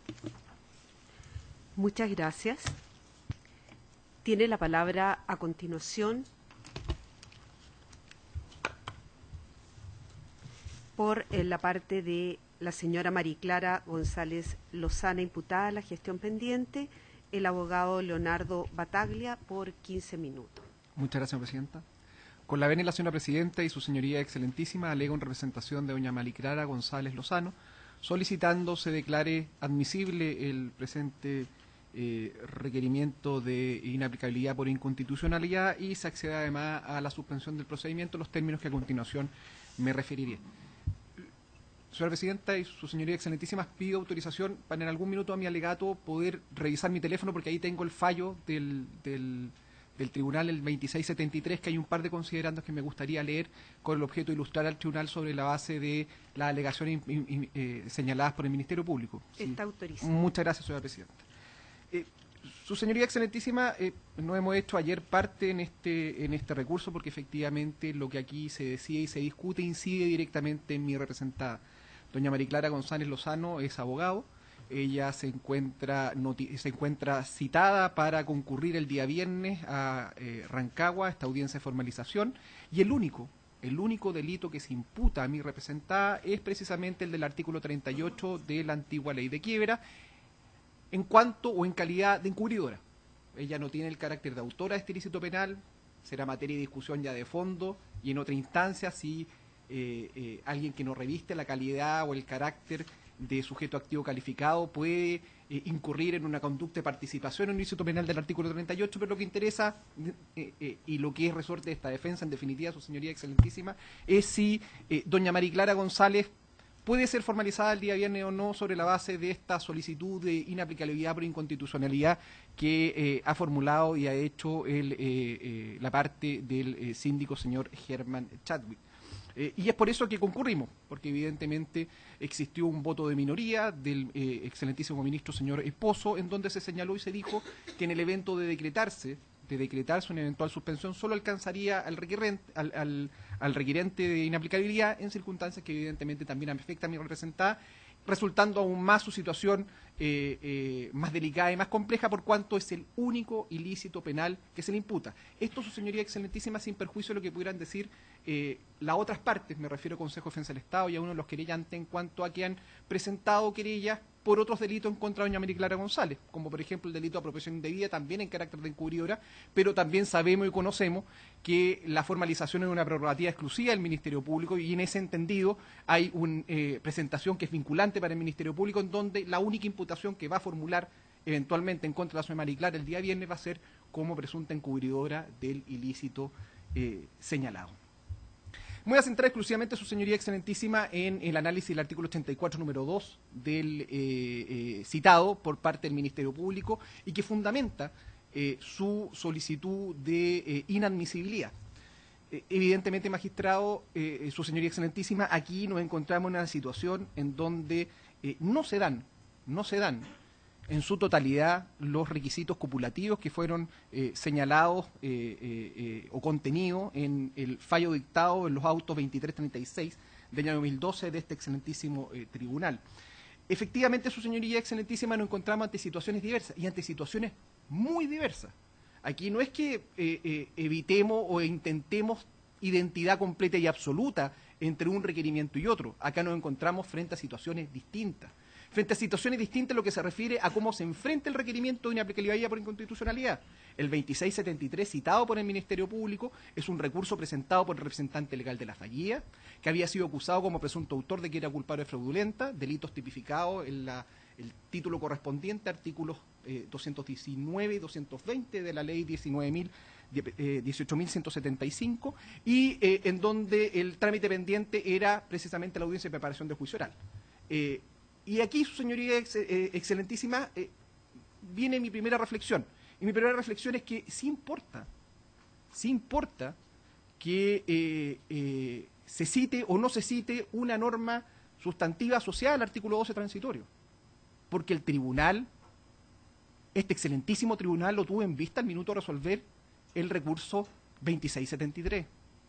Muchas gracias. Tiene la palabra a continuación por eh, la parte de la señora Mariclara González Lozana, imputada a la gestión pendiente, el abogado Leonardo Bataglia, por quince minutos.
Muchas gracias, señora presidenta. Con la venia de la señora presidenta y su señoría excelentísima, alego en representación de doña Mariclara González Lozano, solicitando se declare admisible el presente eh, requerimiento de inaplicabilidad por inconstitucionalidad y se acceda además a la suspensión del procedimiento, los términos que a continuación me referiré. Señora presidenta y su señoría excelentísima, pido autorización para en algún minuto a mi alegato poder revisar mi teléfono, porque ahí tengo el fallo del, del, del tribunal, el veintiséis setenta y tres, que hay un par de considerandos que me gustaría leer con el objeto de ilustrar al tribunal sobre la base de las alegaciones in, in, eh, señaladas por el Ministerio Público.
Está
sí.
autorizado.
Muchas gracias, señora presidenta. Eh, Su señoría excelentísima, eh, nos hemos hecho ayer parte en este, en este recurso porque efectivamente lo que aquí se decide y se discute incide directamente en mi representada. Doña Mariclara González Lozano es abogado, ella se encuentra, se encuentra citada para concurrir el día viernes a eh, Rancagua, a esta audiencia de formalización, y el único, el único delito que se imputa a mi representada es precisamente el del artículo treinta y ocho de la antigua ley de quiebra, en cuanto o en calidad de encubridora. Ella no tiene el carácter de autora de este ilícito penal, será materia de discusión ya de fondo, y en otra instancia si eh, eh, alguien que no reviste la calidad o el carácter de sujeto activo calificado puede eh, incurrir en una conducta de participación en un ilícito penal del artículo treinta y ocho, pero lo que interesa eh, eh, y lo que es resorte de esta defensa, en definitiva, su señoría excelentísima, es si eh, doña Mariclara González puede ser formalizada el día viernes o no sobre la base de esta solicitud de inaplicabilidad por inconstitucionalidad que eh, ha formulado y ha hecho el, eh, eh, la parte del eh, síndico señor Germán Chadwick. Eh, y es por eso que concurrimos, porque evidentemente existió un voto de minoría del eh, excelentísimo ministro señor Esposo, en donde se señaló y se dijo que en el evento de decretarse de decretarse una eventual suspensión solo alcanzaría al requerente, al, al, al requerente de inaplicabilidad en circunstancias que evidentemente también afectan a mi representada, resultando aún más su situación eh, eh, más delicada y más compleja por cuanto es el único ilícito penal que se le imputa. Esto, su señoría excelentísima, sin perjuicio de lo que pudieran decir eh, las otras partes, me refiero al Consejo de Defensa del Estado y a uno de los querellantes en cuanto a que han presentado querellas por otros delitos en contra de doña Mariclara González, como por ejemplo el delito de apropiación indebida, también en carácter de encubridora, pero también sabemos y conocemos que la formalización es una prerrogativa exclusiva del Ministerio Público y en ese entendido hay una eh, presentación que es vinculante para el Ministerio Público, en donde la única imputación que va a formular eventualmente en contra de la señora Mariclara el día viernes va a ser como presunta encubridora del ilícito eh, señalado. Me voy a centrar exclusivamente, su señoría excelentísima, en el análisis del artículo ochenta y cuatro, número dos, del eh, eh, citado por parte del Ministerio Público y que fundamenta eh, su solicitud de eh, inadmisibilidad. Eh, evidentemente, magistrado, eh, su señoría excelentísima, aquí nos encontramos en una situación en donde eh, no se dan, no se dan en su totalidad los requisitos copulativos que fueron eh, señalados eh, eh, eh, o contenidos en el fallo dictado en los autos veintitrés treinta y seis del año dos mil doce de este excelentísimo eh, tribunal. Efectivamente, su señoría excelentísima, nos encontramos ante situaciones diversas y ante situaciones muy diversas. Aquí no es que eh, eh, evitemos o intentemos identidad completa y absoluta entre un requerimiento y otro. Acá nos encontramos frente a situaciones distintas. Frente a situaciones distintas en lo que se refiere a cómo se enfrenta el requerimiento de inaplicabilidad por inconstitucionalidad. El veintiséis setenta y tres, citado por el Ministerio Público, es un recurso presentado por el representante legal de la fallida, que había sido acusado como presunto autor de que era culpable de fraudulenta, delitos tipificados en la, el título correspondiente, artículos eh, doscientos diecinueve y doscientos veinte de la ley diecinueve mil, eh, dieciocho mil ciento setenta y cinco, y eh, en donde el trámite pendiente era precisamente la audiencia de preparación de juicio oral. Eh, y aquí, su señoría ex, eh, excelentísima, eh, viene mi primera reflexión. Y mi primera reflexión es que sí importa, sí importa que eh, eh, se cite o no se cite una norma sustantiva asociada al artículo doce transitorio, porque el tribunal, este excelentísimo tribunal, lo tuvo en vista al minuto de resolver el recurso veintiséis setenta y tres.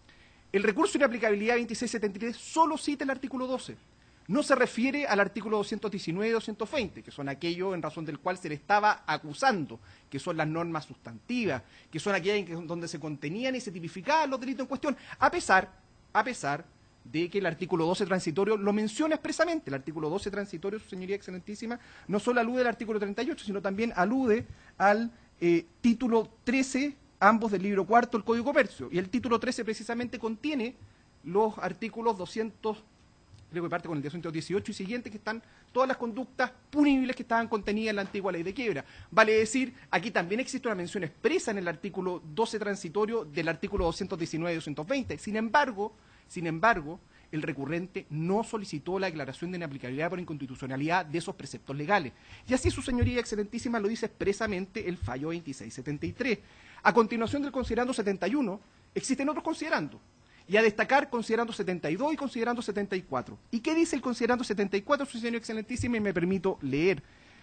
El recurso de inaplicabilidad veintiséis setenta y tres solo cita el artículo doce, no se refiere al artículo doscientos diecinueve y doscientos veinte, que son aquellos en razón del cual se le estaba acusando, que son las normas sustantivas, que son aquellas en que, donde se contenían y se tipificaban los delitos en cuestión, a pesar, a pesar de que el artículo doce transitorio lo menciona expresamente. El artículo doce transitorio, su señoría excelentísima, no solo alude al artículo treinta y ocho, sino también alude al eh, título trece, ambos del libro cuarto del Código de Comercio. Y el título trece precisamente contiene los artículos doscientos, creo que parte con el doscientos dieciocho y siguientes, que están todas las conductas punibles que estaban contenidas en la antigua ley de quiebra. Vale decir, aquí también existe una mención expresa en el artículo doce transitorio del artículo doscientos diecinueve y doscientos veinte. Sin embargo, sin embargo, el recurrente no solicitó la declaración de inaplicabilidad por inconstitucionalidad de esos preceptos legales. Y así su señoría excelentísima lo dice expresamente el fallo veintiséis setenta y tres. A continuación del considerando setenta y uno, existen otros considerandos. Y a destacar considerando setenta y dos y considerando setenta y cuatro. ¿Y qué dice el considerando setenta y cuatro, su señoría excelentísima? Y me permito leer.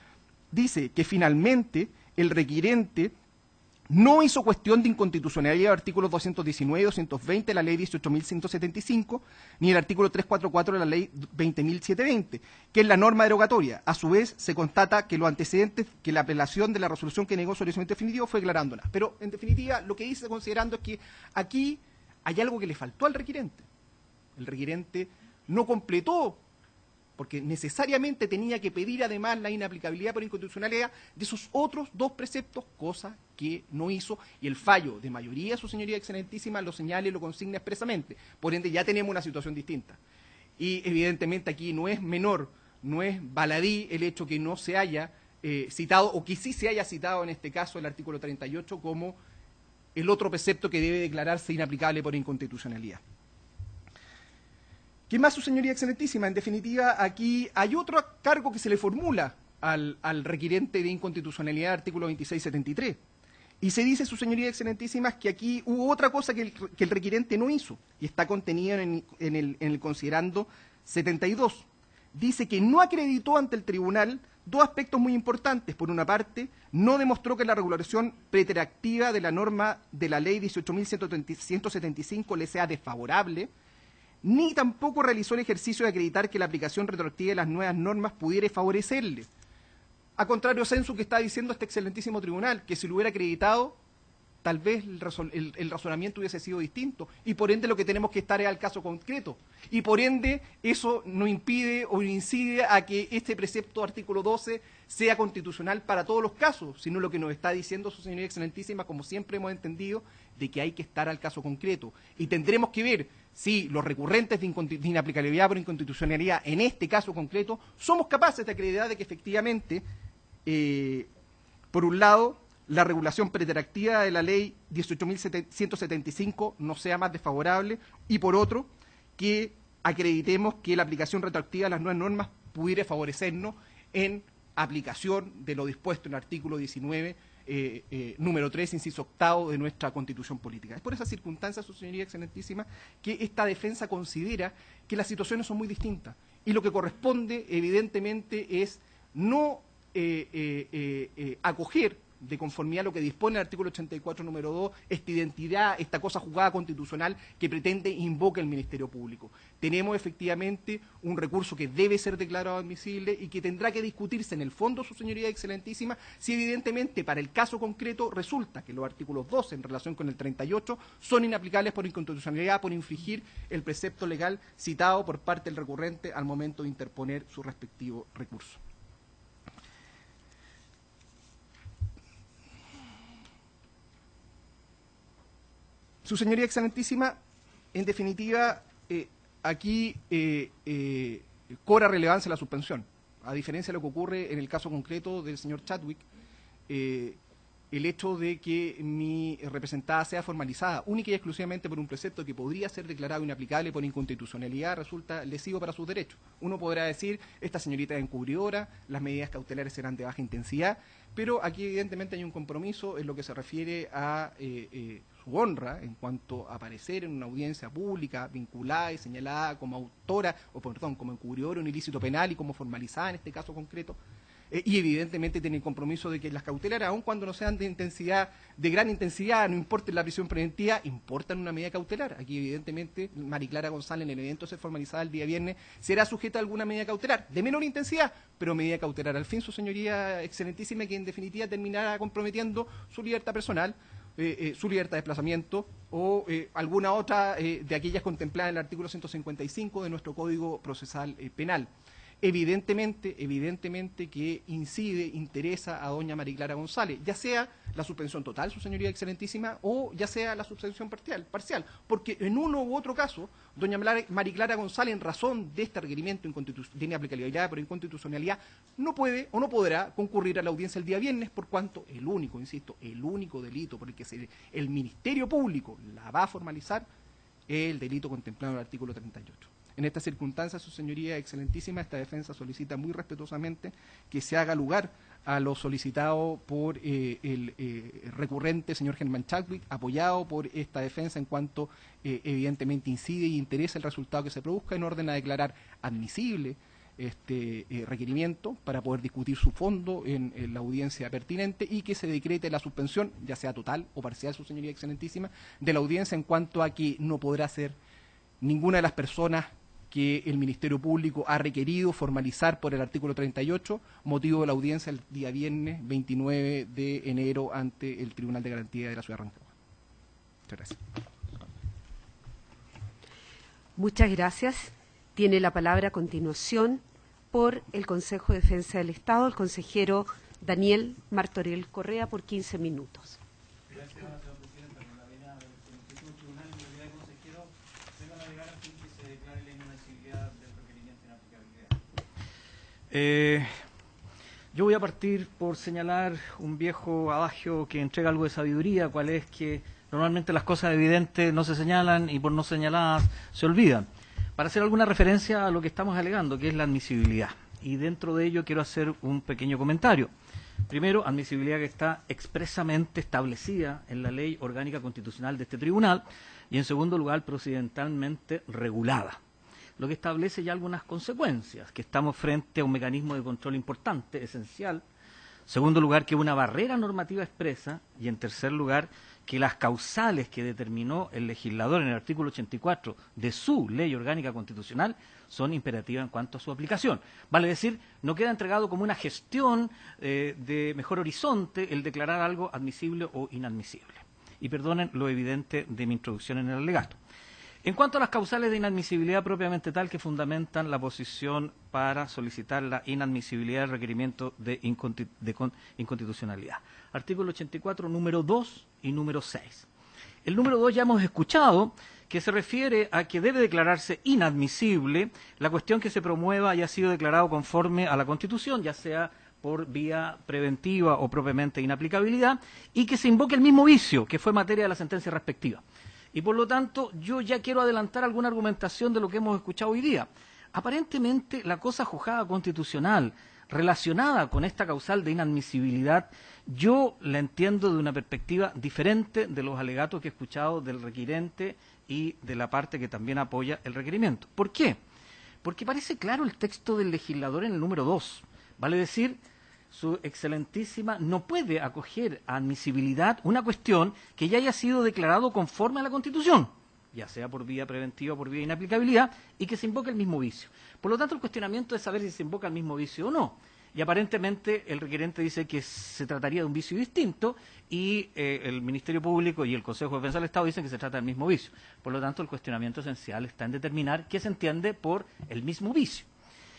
Dice que finalmente el requirente no hizo cuestión de inconstitucionalidad de artículos doscientos diecinueve y doscientos veinte de la ley dieciocho mil ciento setenta y cinco, ni el artículo trescientos cuarenta y cuatro de la ley veinte mil setecientos veinte, que es la norma derogatoria. A su vez, se constata que los antecedentes, que la apelación de la resolución que negó su solicitamiento definitivo fue declarándola. Pero, en definitiva, lo que dice considerando es que aquí hay algo que le faltó al requirente. El requirente no completó, porque necesariamente tenía que pedir además la inaplicabilidad por inconstitucionalidad de sus otros dos preceptos, cosa que no hizo, y el fallo de mayoría, su señoría excelentísima, lo señala y lo consigna expresamente. Por ende, ya tenemos una situación distinta. Y evidentemente aquí no es menor, no es baladí el hecho que no se haya eh, citado, o que sí se haya citado en este caso el artículo treinta y ocho como el otro precepto que debe declararse inaplicable por inconstitucionalidad. ¿Qué más, su señoría excelentísima? En definitiva, aquí hay otro cargo que se le formula al, al requirente de inconstitucionalidad, artículo veintiséis setenta y tres. Y se dice, su señoría excelentísima, que aquí hubo otra cosa que el, que el requirente no hizo, y está contenida en, en, el, en el considerando setenta y dos. Dice que no acreditó ante el tribunal dos aspectos muy importantes. Por una parte, no demostró que la regulación preteractiva de la norma de la ley dieciocho mil ciento setenta y cinco le sea desfavorable, ni tampoco realizó el ejercicio de acreditar que la aplicación retroactiva de las nuevas normas pudiera favorecerle. A contrario, censo que está diciendo este excelentísimo tribunal, que si lo hubiera acreditado, tal vez el, razon el, el razonamiento hubiese sido distinto, y por ende lo que tenemos que estar es al caso concreto, y por ende eso no impide o incide a que este precepto artículo doce sea constitucional para todos los casos, sino lo que nos está diciendo su señoría excelentísima, como siempre hemos entendido, de que hay que estar al caso concreto, y tendremos que ver si los recurrentes de, de inaplicabilidad por inconstitucionalidad, en este caso concreto, somos capaces de acreditar de que efectivamente, eh, por un lado, la regulación preteractiva de la ley dieciocho mil ciento setenta y cinco no sea más desfavorable, y por otro, que acreditemos que la aplicación retroactiva de las nuevas normas pudiera favorecernos en aplicación de lo dispuesto en el artículo diecinueve, eh, eh, número tres, inciso octavo de nuestra Constitución Política. Es por esas circunstancias, su señoría excelentísima, que esta defensa considera que las situaciones son muy distintas, y lo que corresponde, evidentemente, es no eh, eh, eh, eh, acoger de conformidad a lo que dispone el artículo ochenta y cuatro, número dos, esta identidad, esta cosa jugada constitucional que pretende invoca el Ministerio Público. Tenemos efectivamente un recurso que debe ser declarado admisible y que tendrá que discutirse en el fondo, su señoría excelentísima, si evidentemente para el caso concreto resulta que los artículos doce en relación con el treinta y ocho son inaplicables por inconstitucionalidad, por infringir el precepto legal citado por parte del recurrente al momento de interponer su respectivo recurso. Su señoría excelentísima, en definitiva, eh, aquí eh, eh, cobra relevancia la suspensión, a diferencia de lo que ocurre en el caso concreto del señor Chadwick, eh, el hecho de que mi representada sea formalizada única y exclusivamente por un precepto que podría ser declarado inaplicable por inconstitucionalidad resulta lesivo para sus derechos. Uno podrá decir, esta señorita es encubridora, las medidas cautelares serán de baja intensidad, pero aquí evidentemente hay un compromiso en lo que se refiere a eh, eh, su honra en cuanto a aparecer en una audiencia pública vinculada y señalada como autora, o perdón, como encubridora de un ilícito penal y como formalizada en este caso concreto. Eh, y evidentemente tiene el compromiso de que las cautelares, aun cuando no sean de intensidad, de gran intensidad, no importe la prisión preventiva, importan una medida cautelar. Aquí evidentemente María Clara González, en el evento de ser formalizada el día viernes, será sujeta a alguna medida cautelar, de menor intensidad, pero medida cautelar. Al fin, su señoría excelentísima, que en definitiva terminará comprometiendo su libertad personal, eh, eh, su libertad de desplazamiento o eh, alguna otra eh, de aquellas contempladas en el artículo ciento cincuenta y cinco de nuestro Código Procesal eh, Penal. Evidentemente, evidentemente que incide, interesa a doña María Clara González, ya sea la suspensión total, su señoría excelentísima, o ya sea la suspensión parcial, parcial, porque en uno u otro caso, doña María Clara González, en razón de este requerimiento de inaplicabilidad por inconstitucionalidad, no puede o no podrá concurrir a la audiencia el día viernes, por cuanto el único, insisto, el único delito por el que se, el Ministerio Público la va a formalizar es el delito contemplado en el artículo treinta y ocho. En estas circunstancias, su señoría excelentísima, esta defensa solicita muy respetuosamente que se haga lugar a lo solicitado por eh, el eh, recurrente señor Germán Chadwick, apoyado por esta defensa en cuanto eh, evidentemente incide y interesa el resultado que se produzca, en orden a declarar admisible este eh, requerimiento para poder discutir su fondo en, en la audiencia pertinente y que se decrete la suspensión, ya sea total o parcial, su señoría excelentísima, de la audiencia en cuanto a que no podrá ser ninguna de las personas que el Ministerio Público ha requerido formalizar por el artículo treinta y ocho, motivo de la audiencia el día viernes veintinueve de enero ante el Tribunal de Garantía de la Ciudad de Rancagua. Muchas gracias.
Muchas gracias. Tiene la palabra a continuación por el Consejo de Defensa del Estado el consejero Daniel Martorell Correa por quince minutos.
Gracias, señora presidenta. Con la venia del Consejo Tribunal, en calidad de consejero, vengo a navegar a fin que se declare la inadmisibilidad del requerimiento de inaplicabilidad.
Eh, yo voy a partir por señalar un viejo adagio que entrega algo de sabiduría, cual es que normalmente las cosas evidentes no se señalan y por no señaladas se olvidan. Para hacer alguna referencia a lo que estamos alegando, que es la admisibilidad. Y dentro de ello quiero hacer un pequeño comentario. Primero, admisibilidad que está expresamente establecida en la Ley Orgánica Constitucional de este tribunal y en segundo lugar, procedimentalmente regulada, lo que establece ya algunas consecuencias, que estamos frente a un mecanismo de control importante, esencial. Segundo lugar, que una barrera normativa expresa y en tercer lugar, que las causales que determinó el legislador en el artículo ochenta y cuatro de su Ley Orgánica Constitucional son imperativas en cuanto a su aplicación. Vale decir, no queda entregado como una gestión eh, de mejor horizonte el declarar algo admisible o inadmisible. Y perdonen lo evidente de mi introducción en el alegato. En cuanto a las causales de inadmisibilidad propiamente tal que fundamentan la posición para solicitar la inadmisibilidad del requerimiento de, inconti de inconstitucionalidad. Artículo ochenta y cuatro, número dos y número seis. El número dos ya hemos escuchado que se refiere a que debe declararse inadmisible la cuestión que se promueva y ha sido declarado conforme a la Constitución, ya sea por vía preventiva o propiamente inaplicabilidad, y que se invoque el mismo vicio que fue materia de la sentencia respectiva. Y por lo tanto, yo ya quiero adelantar alguna argumentación de lo que hemos escuchado hoy día. Aparentemente, la cosa juzgada constitucional relacionada con esta causal de inadmisibilidad, yo la entiendo de una perspectiva diferente de los alegatos que he escuchado del requirente y de la parte que también apoya el requerimiento. ¿Por qué? Porque parece claro el texto del legislador en el número dos. Vale decir, su excelentísima no puede acoger a admisibilidad una cuestión que ya haya sido declarado conforme a la Constitución, ya sea por vía preventiva o por vía inaplicabilidad, y que se invoque el mismo vicio. Por lo tanto, el cuestionamiento es saber si se invoca el mismo vicio o no. Y aparentemente el requerente dice que se trataría de un vicio distinto y eh, el Ministerio Público y el Consejo de Defensa del Estado dicen que se trata del mismo vicio. Por lo tanto, el cuestionamiento esencial está en determinar qué se entiende por el mismo vicio.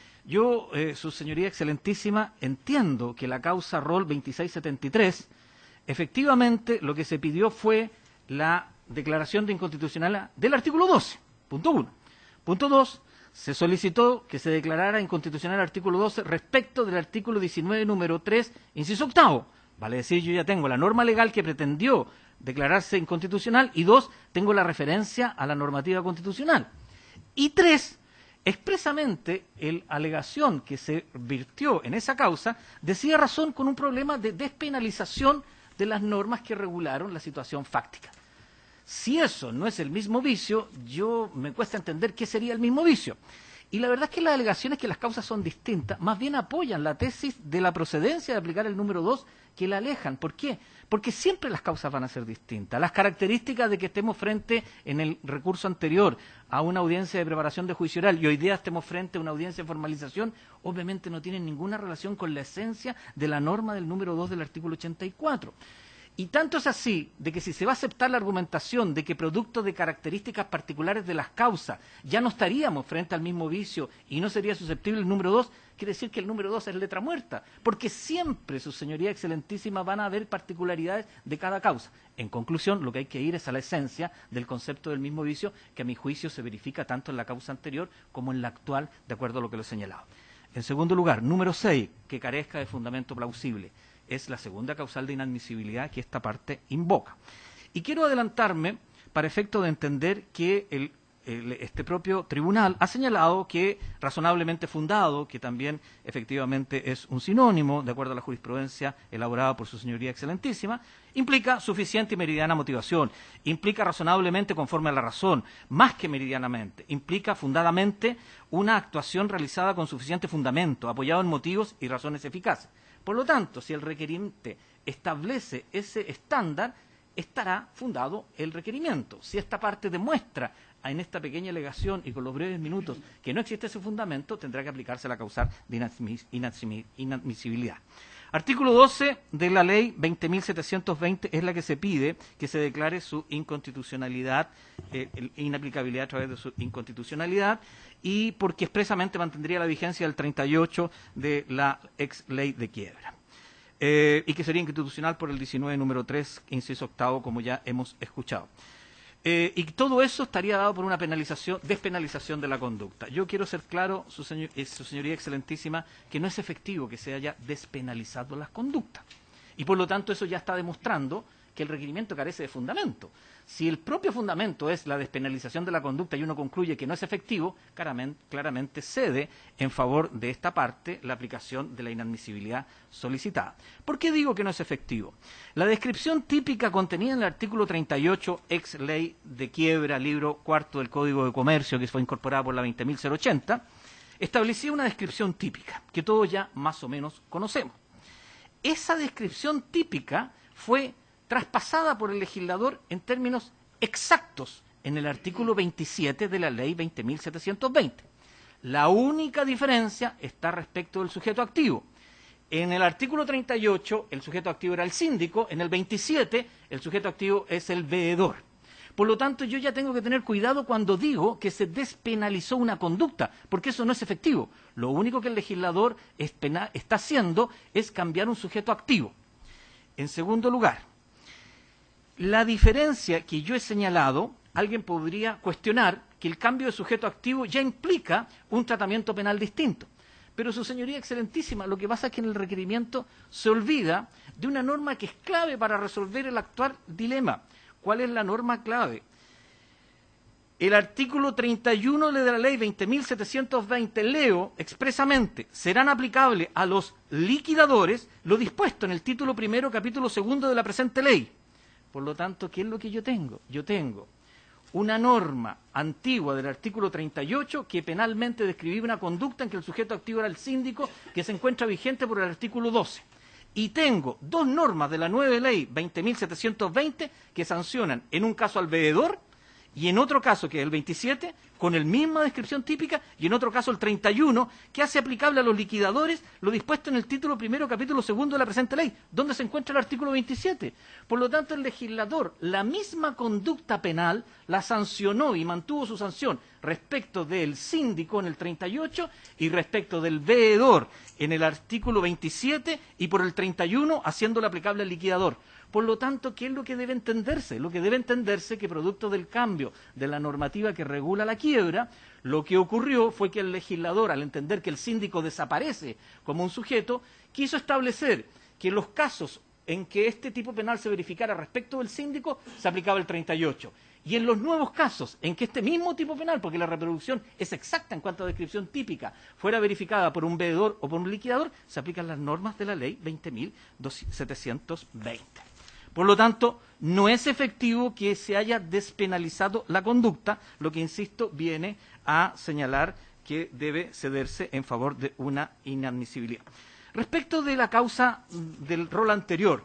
Yo, eh, su señoría excelentísima, entiendo que la causa Rol veintiséis setenta y tres, efectivamente lo que se pidió fue la declaración de inconstitucionalidad del artículo doce, punto uno. Punto dos, se solicitó que se declarara inconstitucional el artículo doce respecto del artículo diecinueve, número tres, inciso octavo, Vale decir, yo ya tengo la norma legal que pretendió declararse inconstitucional y dos, tengo la referencia a la normativa constitucional. Y tres, expresamente, la alegación que se virtió en esa causa decía razón con un problema de despenalización de las normas que regularon la situación fáctica. Si eso no es el mismo vicio, yo me cuesta entender qué sería el mismo vicio. Y la verdad es que las alegaciones que las causas son distintas, más bien apoyan la tesis de la procedencia de aplicar el número dos que la alejan. ¿Por qué? Porque siempre las causas van a ser distintas. Las características de que estemos frente en el recurso anterior a una audiencia de preparación de juicio oral y hoy día estemos frente a una audiencia de formalización, obviamente no tienen ninguna relación con la esencia de la norma del número dos del artículo ochenta y cuatro. Y tanto es así de que si se va a aceptar la argumentación de que producto de características particulares de las causas ya no estaríamos frente al mismo vicio y no sería susceptible el número dos, quiere decir que el número dos es letra muerta, porque siempre, su señoría excelentísima, van a haber particularidades de cada causa. En conclusión, lo que hay que ir es a la esencia del concepto del mismo vicio, que a mi juicio se verifica tanto en la causa anterior como en la actual, de acuerdo a lo que lo he señalado. En segundo lugar, número seis, que carezca de fundamento plausible. Es la segunda causal de inadmisibilidad que esta parte invoca. Y quiero adelantarme para efecto de entender que el, el, este propio tribunal ha señalado que razonablemente fundado, que también efectivamente es un sinónimo, de acuerdo a la jurisprudencia elaborada por su señoría excelentísima, implica suficiente y meridiana motivación, implica razonablemente conforme a la razón, más que meridianamente, implica fundadamente una actuación realizada con suficiente fundamento, apoyado en motivos y razones eficaces. Por lo tanto, si el requiriente establece ese estándar, estará fundado el requerimiento. Si esta parte demuestra en esta pequeña alegación y con los breves minutos que no existe ese fundamento, tendrá que aplicarse la causal de inadmisibilidad. Artículo doce de la ley veinte mil setecientos veinte es la que se pide que se declare su inconstitucionalidad, eh, inaplicabilidad a través de su inconstitucionalidad, y porque expresamente mantendría la vigencia del treinta y ocho de la ex ley de quiebra. Eh, y que sería inconstitucional por el diecinueve número tres, inciso octavo, como ya hemos escuchado. Eh, y todo eso estaría dado por una penalización, despenalización de la conducta. Yo quiero ser claro, su, señor, eh, su señoría excelentísima, que no es efectivo que se haya despenalizado las conductas. Y por lo tanto eso ya está demostrando que el requerimiento carece de fundamento. Si el propio fundamento es la despenalización de la conducta y uno concluye que no es efectivo, claramente, claramente cede en favor de esta parte la aplicación de la inadmisibilidad solicitada. ¿Por qué digo que no es efectivo? La descripción típica contenida en el artículo treinta y ocho, ex ley de quiebra, libro cuarto del Código de Comercio, que fue incorporada por la veinte mil ochenta, establecía una descripción típica, que todos ya más o menos conocemos. Esa descripción típica fue traspasada por el legislador en términos exactos en el artículo veintisiete de la ley veinte mil setecientos veinte. La única diferencia está respecto del sujeto activo. En el artículo treinta y ocho el sujeto activo era el síndico, en el veintisiete el sujeto activo es el veedor. Por lo tanto, yo ya tengo que tener cuidado cuando digo que se despenalizó una conducta, porque eso no es efectivo. Lo único que el legislador está haciendo es cambiar un sujeto activo. En segundo lugar, la diferencia que yo he señalado, alguien podría cuestionar que el cambio de sujeto activo ya implica un tratamiento penal distinto. Pero su señoría excelentísima, lo que pasa es que en el requerimiento se olvida de una norma que es clave para resolver el actual dilema. ¿Cuál es la norma clave? El artículo treinta y uno de la ley veinte mil setecientos veinte, leo expresamente, serán aplicables a los liquidadores lo dispuesto en el título primero, capítulo segundo de la presente ley. Por lo tanto, ¿qué es lo que yo tengo? Yo tengo una norma antigua del artículo treinta y ocho que penalmente describía una conducta en que el sujeto activo era el síndico, que se encuentra vigente por el artículo doce. Y tengo dos normas de la nueva ley veinte mil setecientos veinte que sancionan en un caso al veedor y en otro caso, que es el veintisiete, con la misma descripción típica, y en otro caso el treinta y uno, que hace aplicable a los liquidadores lo dispuesto en el título primero, capítulo segundo de la presente ley, donde se encuentra el artículo veintisiete. Por lo tanto, el legislador, la misma conducta penal, la sancionó y mantuvo su sanción respecto del síndico en el treinta y ocho y respecto del veedor en el artículo veintisiete y por el treinta y uno haciéndolo aplicable al liquidador. Por lo tanto, ¿qué es lo que debe entenderse? Lo que debe entenderse que producto del cambio de la normativa que regula la quiebra, lo que ocurrió fue que el legislador, al entender que el síndico desaparece como un sujeto, quiso establecer que los casos en que este tipo penal se verificara respecto del síndico, se aplicaba el treinta y ocho. Y en los nuevos casos en que este mismo tipo penal, porque la reproducción es exacta en cuanto a descripción típica, fuera verificada por un veedor o por un liquidador, se aplican las normas de la ley veinte mil setecientos veinte. Por lo tanto, no es efectivo que se haya despenalizado la conducta, lo que, insisto, viene a señalar que debe cederse en favor de una inadmisibilidad. Respecto de la causa del rol anterior,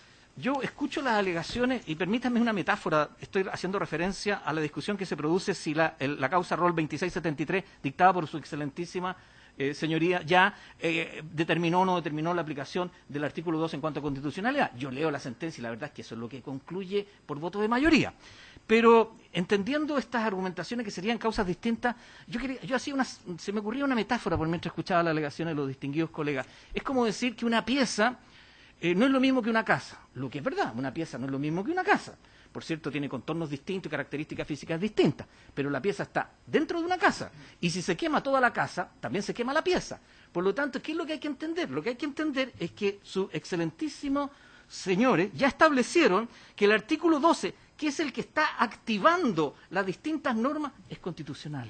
yo escucho las alegaciones, y permítanme una metáfora, estoy haciendo referencia a la discusión que se produce si la, el, la causa rol veintiséis setenta y tres, dictada por su excelentísima eh, señoría, ya eh, determinó o no determinó la aplicación del artículo dos en cuanto a constitucionalidad. Yo leo la sentencia y la verdad es que eso es lo que concluye por voto de mayoría. Pero entendiendo estas argumentaciones que serían causas distintas, yo quería, yo hacía una, se me ocurría una metáfora por mientras escuchaba las alegaciones de los distinguidos colegas. Es como decir que una pieza Eh, no es lo mismo que una casa, lo que es verdad, una pieza no es lo mismo que una casa. Por cierto, tiene contornos distintos y características físicas distintas, pero la pieza está dentro de una casa, y si se quema toda la casa, también se quema la pieza. Por lo tanto, ¿qué es lo que hay que entender? Lo que hay que entender es que sus excelentísimos señores ya establecieron que el artículo doce, que es el que está activando las distintas normas, es constitucional.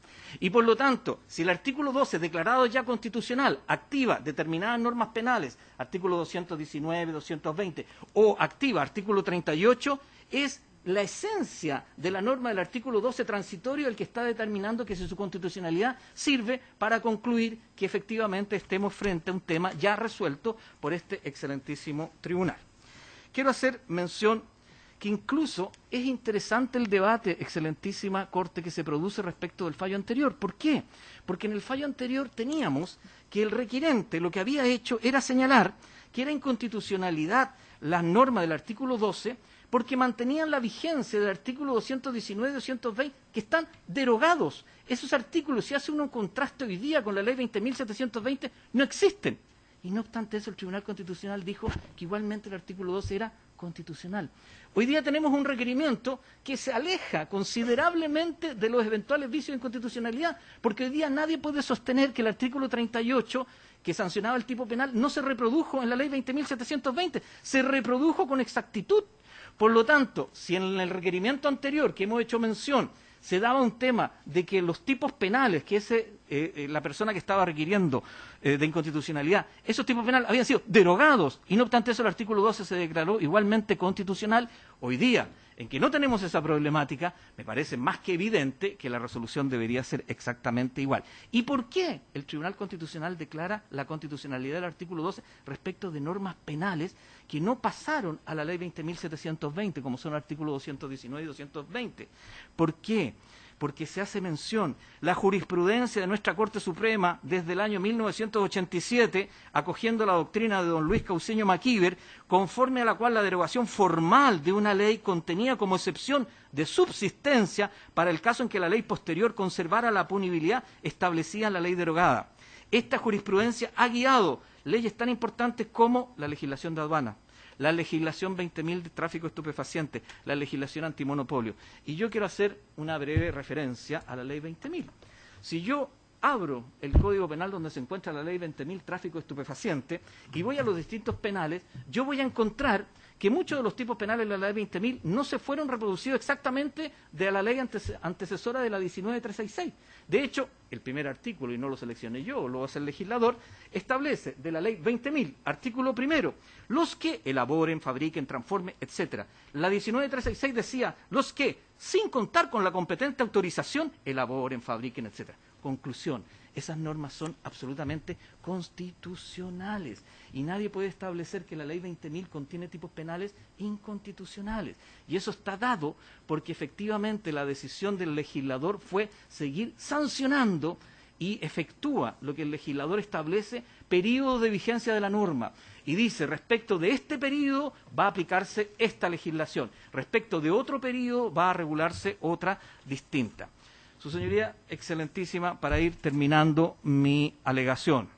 Y por lo tanto, si el artículo doce, declarado ya constitucional, activa determinadas normas penales, artículo doscientos diecinueve, doscientos veinte, o activa artículo treinta y ocho, es la esencia de la norma del artículo doce transitorio el que está determinando que si su constitucionalidad sirve para concluir que efectivamente estemos frente a un tema ya resuelto por este excelentísimo tribunal. Quiero hacer mención que incluso es interesante el debate, excelentísima Corte, que se produce respecto del fallo anterior. ¿Por qué? Porque en el fallo anterior teníamos que el requirente lo que había hecho era señalar que era inconstitucionalidad las normas del artículo doce porque mantenían la vigencia del artículo doscientos diecinueve y doscientos veinte, que están derogados. Esos artículos, si hace uno un contraste hoy día con la ley veinte mil setecientos veinte, no existen. Y no obstante eso, el Tribunal Constitucional dijo que igualmente el artículo doce era constitucional. Hoy día tenemos un requerimiento que se aleja considerablemente de los eventuales vicios de inconstitucionalidad, porque hoy día nadie puede sostener que el artículo treinta y ocho, que sancionaba el tipo penal, no se reprodujo en la ley veinte mil setecientos veinte, se reprodujo con exactitud. Por lo tanto, si en el requerimiento anterior que hemos hecho mención se daba un tema de que los tipos penales que ese, eh, eh, la persona que estaba requiriendo eh, de inconstitucionalidad, esos tipos penales habían sido derogados, y no obstante eso el artículo doce se declaró igualmente constitucional, hoy día, en que no tenemos esa problemática, me parece más que evidente que la resolución debería ser exactamente igual. ¿Y por qué el Tribunal Constitucional declara la constitucionalidad del artículo doce respecto de normas penales que no pasaron a la ley veinte mil setecientos veinte, como son el artículo doscientos diecinueve y doscientos veinte? ¿Por qué? Porque se hace mención, la jurisprudencia de nuestra Corte Suprema desde el año mil novecientos ochenta y siete, acogiendo la doctrina de don Luis Cauceño Maquíver, conforme a la cual la derogación formal de una ley contenía como excepción de subsistencia para el caso en que la ley posterior conservara la punibilidad establecida en la ley derogada. Esta jurisprudencia ha guiado leyes tan importantes como la legislación de aduana, la legislación veinte mil de tráfico estupefaciente, la legislación antimonopolio. Y yo quiero hacer una breve referencia a la ley veinte mil. Si yo abro el Código Penal donde se encuentra la ley veinte mil tráfico estupefaciente y voy a los distintos penales, yo voy a encontrar que muchos de los tipos penales de la ley veinte mil no se fueron reproducidos exactamente de la ley antecesora de la diecinueve mil trescientos sesenta y seis. De hecho, el primer artículo, y no lo seleccioné yo, lo hace el legislador, establece de la ley veinte mil, artículo primero, los que elaboren, fabriquen, transformen, etcétera. La diecinueve mil trescientos sesenta y seis decía, los que, sin contar con la competente autorización, elaboren, fabriquen, etcétera. Conclusión, esas normas son absolutamente constitucionales y nadie puede establecer que la ley veinte mil contiene tipos penales inconstitucionales. Y eso está dado porque efectivamente la decisión del legislador fue seguir sancionando y efectúa lo que el legislador establece, periodo de vigencia de la norma. Y dice, respecto de este periodo va a aplicarse esta legislación, respecto de otro periodo va a regularse otra distinta. Su señoría, excelentísima, para ir terminando mi alegación.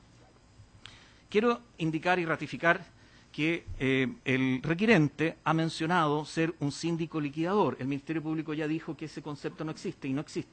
Quiero indicar y ratificar que eh, el requirente ha mencionado ser un síndico liquidador. El Ministerio Público ya dijo que ese concepto no existe y no existe,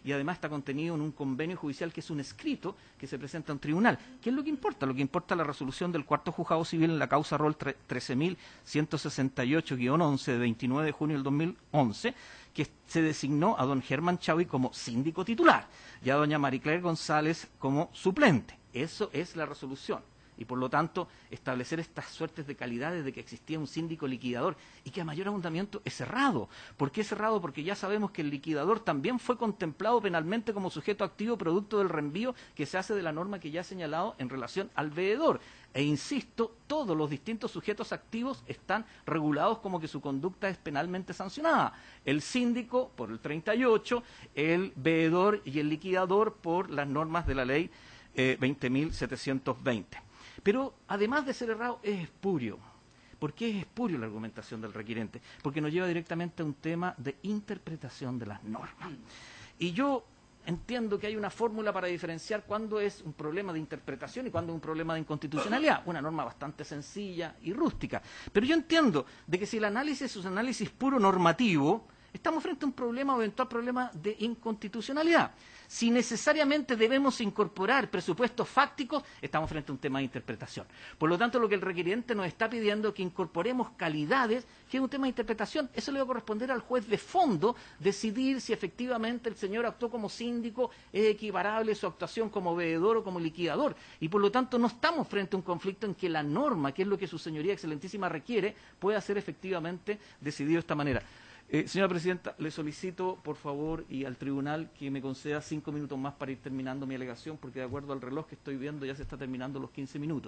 y además está contenido en un convenio judicial que es un escrito que se presenta a un tribunal. ¿Qué es lo que importa? Lo que importa es la resolución del cuarto juzgado civil en la causa rol trece mil ciento sesenta y ocho guion once de veintinueve de junio del dos mil once, que se designó a don Germán Chadwick como síndico titular y a doña Maricler González como suplente. Eso es la resolución. Y por lo tanto, establecer estas suertes de calidades de que existía un síndico liquidador y que a mayor abundamiento es cerrado. ¿Por qué es cerrado? Porque ya sabemos que el liquidador también fue contemplado penalmente como sujeto activo producto del reenvío que se hace de la norma que ya he señalado en relación al veedor. E insisto, todos los distintos sujetos activos están regulados como que su conducta es penalmente sancionada. El síndico por el treinta y ocho, el veedor y el liquidador por las normas de la ley eh, veinte mil setecientos veinte. Pero además de ser errado, es espurio. ¿Por qué es espurio la argumentación del requirente? Porque nos lleva directamente a un tema de interpretación de las normas. Y yo entiendo que hay una fórmula para diferenciar cuándo es un problema de interpretación y cuándo es un problema de inconstitucionalidad. Una norma bastante sencilla y rústica. Pero yo entiendo de que si el análisis es un análisis puro normativo, estamos frente a un problema o eventual problema de inconstitucionalidad. Si necesariamente debemos incorporar presupuestos fácticos, estamos frente a un tema de interpretación. Por lo tanto, lo que el requiriente nos está pidiendo es que incorporemos calidades, que es un tema de interpretación. Eso le va a corresponder al juez de fondo decidir si efectivamente el señor actuó como síndico, es equiparable su actuación como veedor o como liquidador. Y por lo tanto, no estamos frente a un conflicto en que la norma, que es lo que su señoría excelentísima requiere, pueda ser efectivamente decidido de esta manera. Eh, señora Presidenta, le solicito, por favor, y al tribunal que me conceda cinco minutos más para ir terminando mi alegación, porque de acuerdo al reloj que estoy viendo ya se está terminando los quince minutos.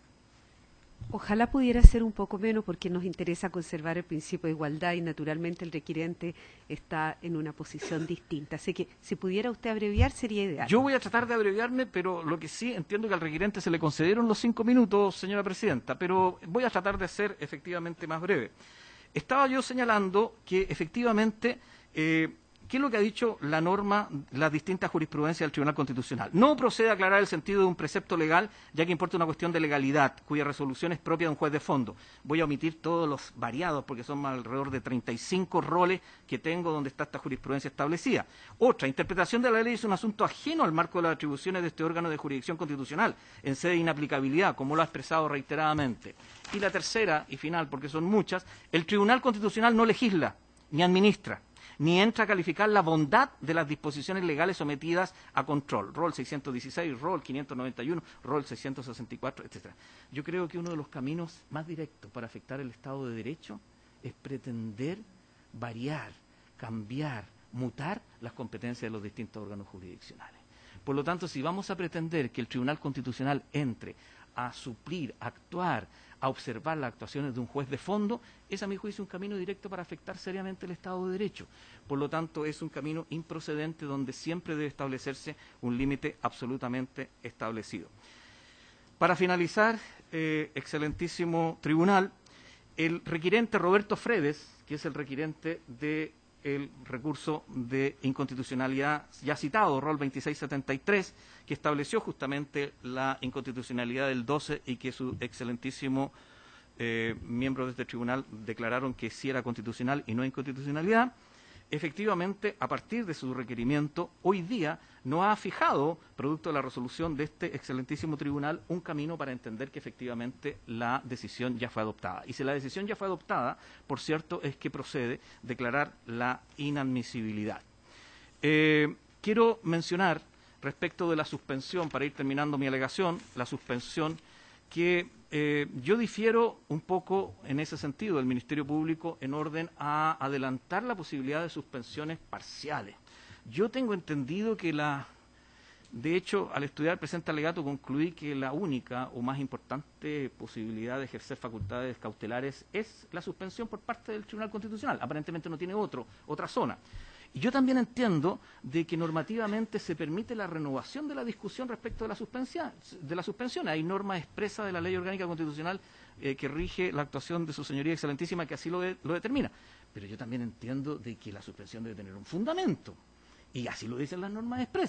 Ojalá pudiera ser un poco menos porque nos interesa conservar el principio de igualdad y naturalmente el requirente está en una posición distinta. Así que si pudiera usted abreviar sería ideal.
Yo voy a tratar de abreviarme, pero lo que sí entiendo que al requirente se le concedieron los cinco minutos, señora Presidenta, pero voy a tratar de ser efectivamente más breve. Estaba yo señalando que efectivamente, eh, ¿qué es lo que ha dicho la norma, las distintas jurisprudencias del Tribunal Constitucional? No procede a aclarar el sentido de un precepto legal, ya que importa una cuestión de legalidad, cuya resolución es propia de un juez de fondo. Voy a omitir todos los variados, porque son alrededor de treinta y cinco roles que tengo donde está esta jurisprudencia establecida. Otra, interpretación de la ley es un asunto ajeno al marco de las atribuciones de este órgano de jurisdicción constitucional, en sede de inaplicabilidad, como lo ha expresado reiteradamente. Y la tercera, y final, porque son muchas, el Tribunal Constitucional no legisla, ni administra, ni entra a calificar la bondad de las disposiciones legales sometidas a control. Rol seiscientos dieciséis, Rol quinientos noventa y uno, Rol seiscientos sesenta y cuatro, etcétera. Yo creo que uno de los caminos más directos para afectar el Estado de Derecho es pretender variar, cambiar, mutar las competencias de los distintos órganos jurisdiccionales. Por lo tanto, si vamos a pretender que el Tribunal Constitucional entre a suplir, a actuar, a observar las actuaciones de un juez de fondo, es a mi juicio un camino directo para afectar seriamente el Estado de Derecho. Por lo tanto, es un camino improcedente donde siempre debe establecerse un límite absolutamente establecido. Para finalizar, eh, excelentísimo tribunal, el requirente Roberto Fredes, que es el requirente de el recurso de inconstitucionalidad ya citado, Rol veintiséis setenta y tres, que estableció justamente la inconstitucionalidad del doce y que su excelentísimo eh, miembro de este tribunal declararon que sí era constitucional y no inconstitucionalidad. Efectivamente, a partir de su requerimiento, hoy día no ha fijado, producto de la resolución de este excelentísimo tribunal, un camino para entender que efectivamente la decisión ya fue adoptada. Y si la decisión ya fue adoptada, por cierto, es que procede declarar la inadmisibilidad. Eh, quiero mencionar, respecto de la suspensión, para ir terminando mi alegación, la suspensión que eh, yo difiero un poco en ese sentido del Ministerio Público en orden a adelantar la posibilidad de suspensiones parciales. Yo tengo entendido que la, de hecho, al estudiar el presente alegato concluí que la única o más importante posibilidad de ejercer facultades cautelares es la suspensión por parte del Tribunal Constitucional. Aparentemente no tiene otro, otra zona. Y yo también entiendo de que normativamente se permite la renovación de la discusión respecto de la suspensión. De la suspensión. Hay norma expresa de la Ley Orgánica Constitucional eh, que rige la actuación de su señoría excelentísima que así lo, de, lo determina. Pero yo también entiendo de que la suspensión debe tener un fundamento. Y así lo dicen las normas expresas.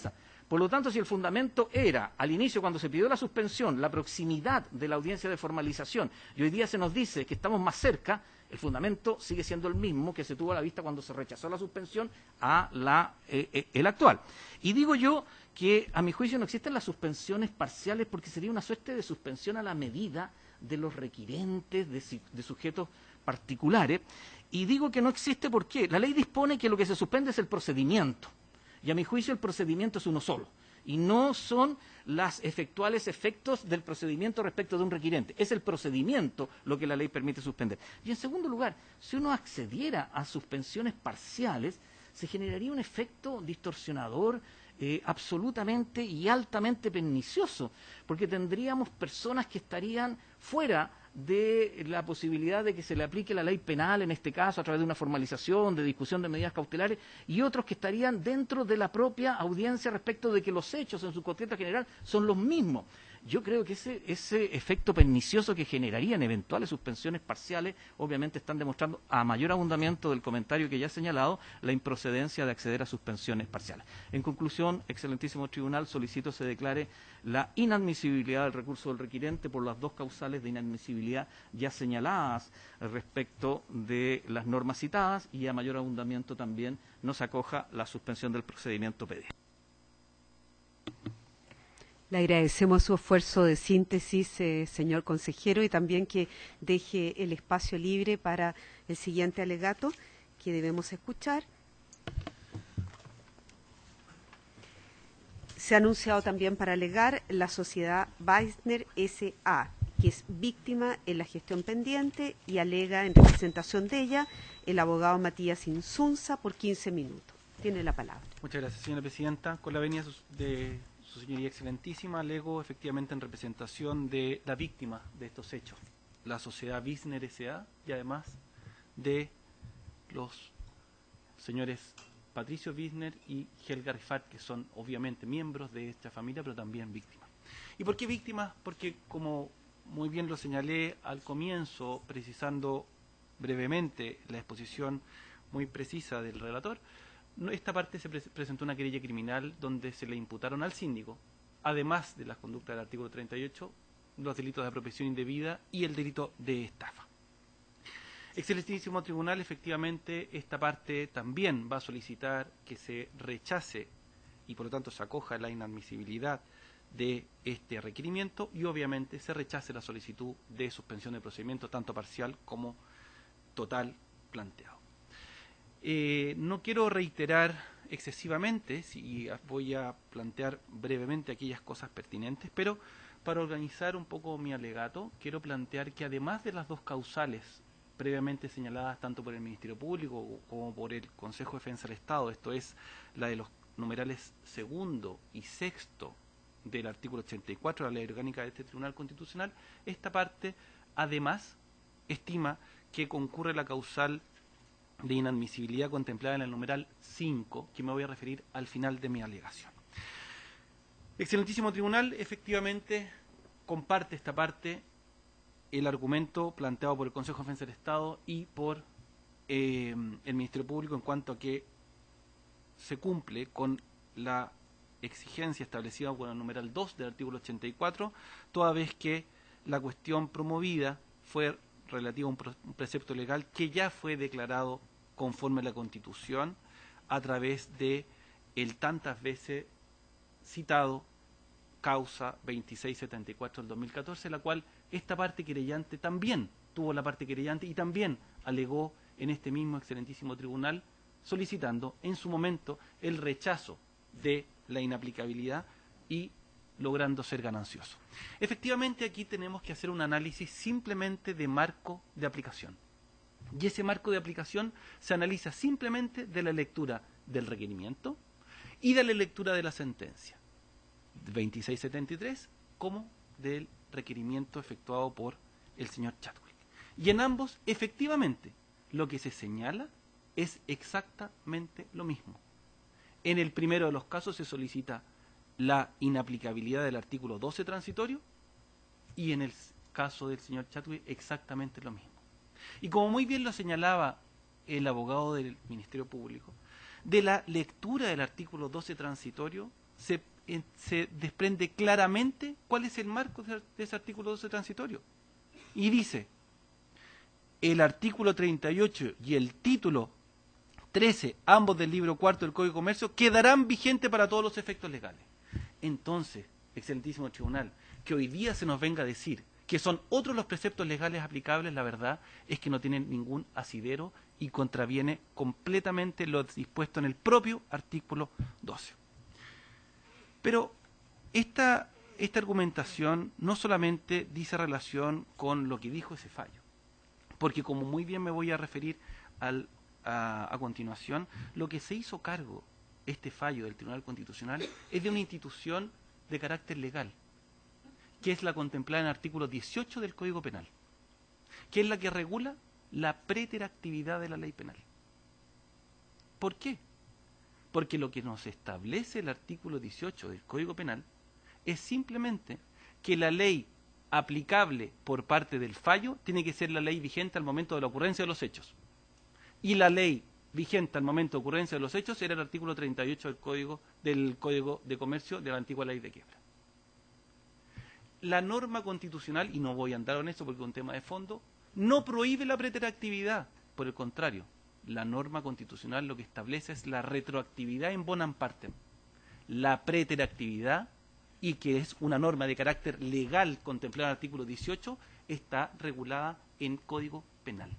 Por lo tanto, si el fundamento era, al inicio, cuando se pidió la suspensión, la proximidad de la audiencia de formalización, y hoy día se nos dice que estamos más cerca, el fundamento sigue siendo el mismo que se tuvo a la vista cuando se rechazó la suspensión a la, eh, eh, el actual. Y digo yo que, a mi juicio, no existen las suspensiones parciales porque sería una suerte de suspensión a la medida de los requirentes, de, de sujetos particulares. Y digo que no existe porque la ley dispone que lo que se suspende es el procedimiento. Y a mi juicio el procedimiento es uno solo. Y no son los efectuales efectos del procedimiento respecto de un requirente. Es el procedimiento lo que la ley permite suspender. Y en segundo lugar, si uno accediera a suspensiones parciales, se generaría un efecto distorsionador eh, absolutamente y altamente pernicioso, porque tendríamos personas que estarían fuera de la posibilidad de que se le aplique la ley penal, en este caso, a través de una formalización, de discusión de medidas cautelares, y otros que estarían dentro de la propia audiencia respecto de que los hechos en su contexto general son los mismos. Yo creo que ese, ese efecto pernicioso que generarían eventuales suspensiones parciales, obviamente están demostrando, a mayor abundamiento del comentario que ya he señalado, la improcedencia de acceder a suspensiones parciales. En conclusión, excelentísimo tribunal, solicito se declare la inadmisibilidad del recurso del requirente por las dos causales de inadmisibilidad ya señaladas respecto de las normas citadas, y a mayor abundamiento también nos acoja la suspensión del procedimiento pedido.
Le agradecemos su esfuerzo de síntesis, eh, señor consejero, y también que deje el espacio libre para el siguiente alegato que debemos escuchar. Se ha anunciado también para alegar la sociedad Weissner S A, que es víctima en la gestión pendiente, y alega en representación de ella el abogado Matías Insunza por quince minutos. Tiene la palabra.
Muchas gracias, señora presidenta. Con la venia de su señoría excelentísima, alego efectivamente en representación de la víctima de estos hechos, la sociedad Weissner S A, y además de los señores Patricio Weissner y Helga Rifat, que son obviamente miembros de esta familia, pero también víctimas. ¿Y por qué víctimas? Porque, como muy bien lo señalé al comienzo, precisando brevemente la exposición muy precisa del relator, esta parte se pre presentó una querella criminal donde se le imputaron al síndico, además de las conductas del artículo treinta y ocho, los delitos de apropiación indebida y el delito de estafa. Excelentísimo tribunal, efectivamente esta parte también va a solicitar que se rechace y por lo tanto se acoja a la inadmisibilidad de este requerimiento, y obviamente se rechace la solicitud de suspensión de procedimiento tanto parcial como total planteado. Eh, no quiero reiterar excesivamente, si voy a plantear brevemente aquellas cosas pertinentes, pero para organizar un poco mi alegato, quiero plantear que además de las dos causales previamente señaladas tanto por el Ministerio Público como por el Consejo de Defensa del Estado, esto es la de los numerales segundo y sexto del artículo ochenta y cuatro de la Ley Orgánica de este Tribunal Constitucional, esta parte además estima que concurre la causal de inadmisibilidad contemplada en el numeral cinco, que me voy a referir al final de mi alegación. Excelentísimo tribunal, efectivamente comparte esta parte el argumento planteado por el Consejo de Defensa del Estado y por eh, el Ministerio Público en cuanto a que se cumple con la exigencia establecida con el numeral dos del artículo ochenta y cuatro, toda vez que la cuestión promovida fue relativa a un, pro, un precepto legal que ya fue declarado conforme a la Constitución a través de el tantas veces citado causa veintiséis setenta y cuatro del dos mil catorce, la cual esta parte querellante también tuvo la parte querellante y también alegó en este mismo excelentísimo tribunal, solicitando en su momento el rechazo de la inaplicabilidad y logrando ser ganancioso. Efectivamente, aquí tenemos que hacer un análisis simplemente de marco de aplicación. Y ese marco de aplicación se analiza simplemente de la lectura del requerimiento y de la lectura de la sentencia veintiséis setenta y tres como del requerimiento efectuado por el señor Chadwick. Y en ambos, efectivamente, lo que se señala es exactamente lo mismo. En el primero de los casos se solicita la inaplicabilidad del artículo doce transitorio y en el caso del señor Chadwick exactamente lo mismo. Y como muy bien lo señalaba el abogado del Ministerio Público, de la lectura del artículo doce transitorio se en, se desprende claramente cuál es el marco de, de ese artículo doce transitorio. Y dice, el artículo treinta y ocho y el título trece, ambos del libro cuarto del Código de Comercio, quedarán vigentes para todos los efectos legales. Entonces, excelentísimo tribunal, que hoy día se nos venga a decir que son otros los preceptos legales aplicables, la verdad es que no tienen ningún asidero y contraviene completamente lo dispuesto en el propio artículo doce. Pero esta, esta argumentación no solamente dice relación con lo que dijo ese fallo, porque como muy bien me voy a referir al, a, a continuación, lo que se hizo cargo este fallo del Tribunal Constitucional es de una institución de carácter legal, que es la contemplada en el artículo dieciocho del Código Penal, que es la que regula la preteractividad de la ley penal. ¿Por qué? Porque lo que nos establece el artículo dieciocho del Código Penal es simplemente que la ley aplicable por parte del fallo tiene que ser la ley vigente al momento de la ocurrencia de los hechos. Y la ley vigente al momento de ocurrencia de los hechos era el artículo treinta y ocho del Código, del Código de Comercio de la antigua ley de quiebra. La norma constitucional, y no voy a andar en eso porque es un tema de fondo, no prohíbe la preteractividad. Por el contrario, la norma constitucional lo que establece es la retroactividad en bonam partem. La preteractividad, y que es una norma de carácter legal contemplada en el artículo dieciocho, está regulada en Código Penal.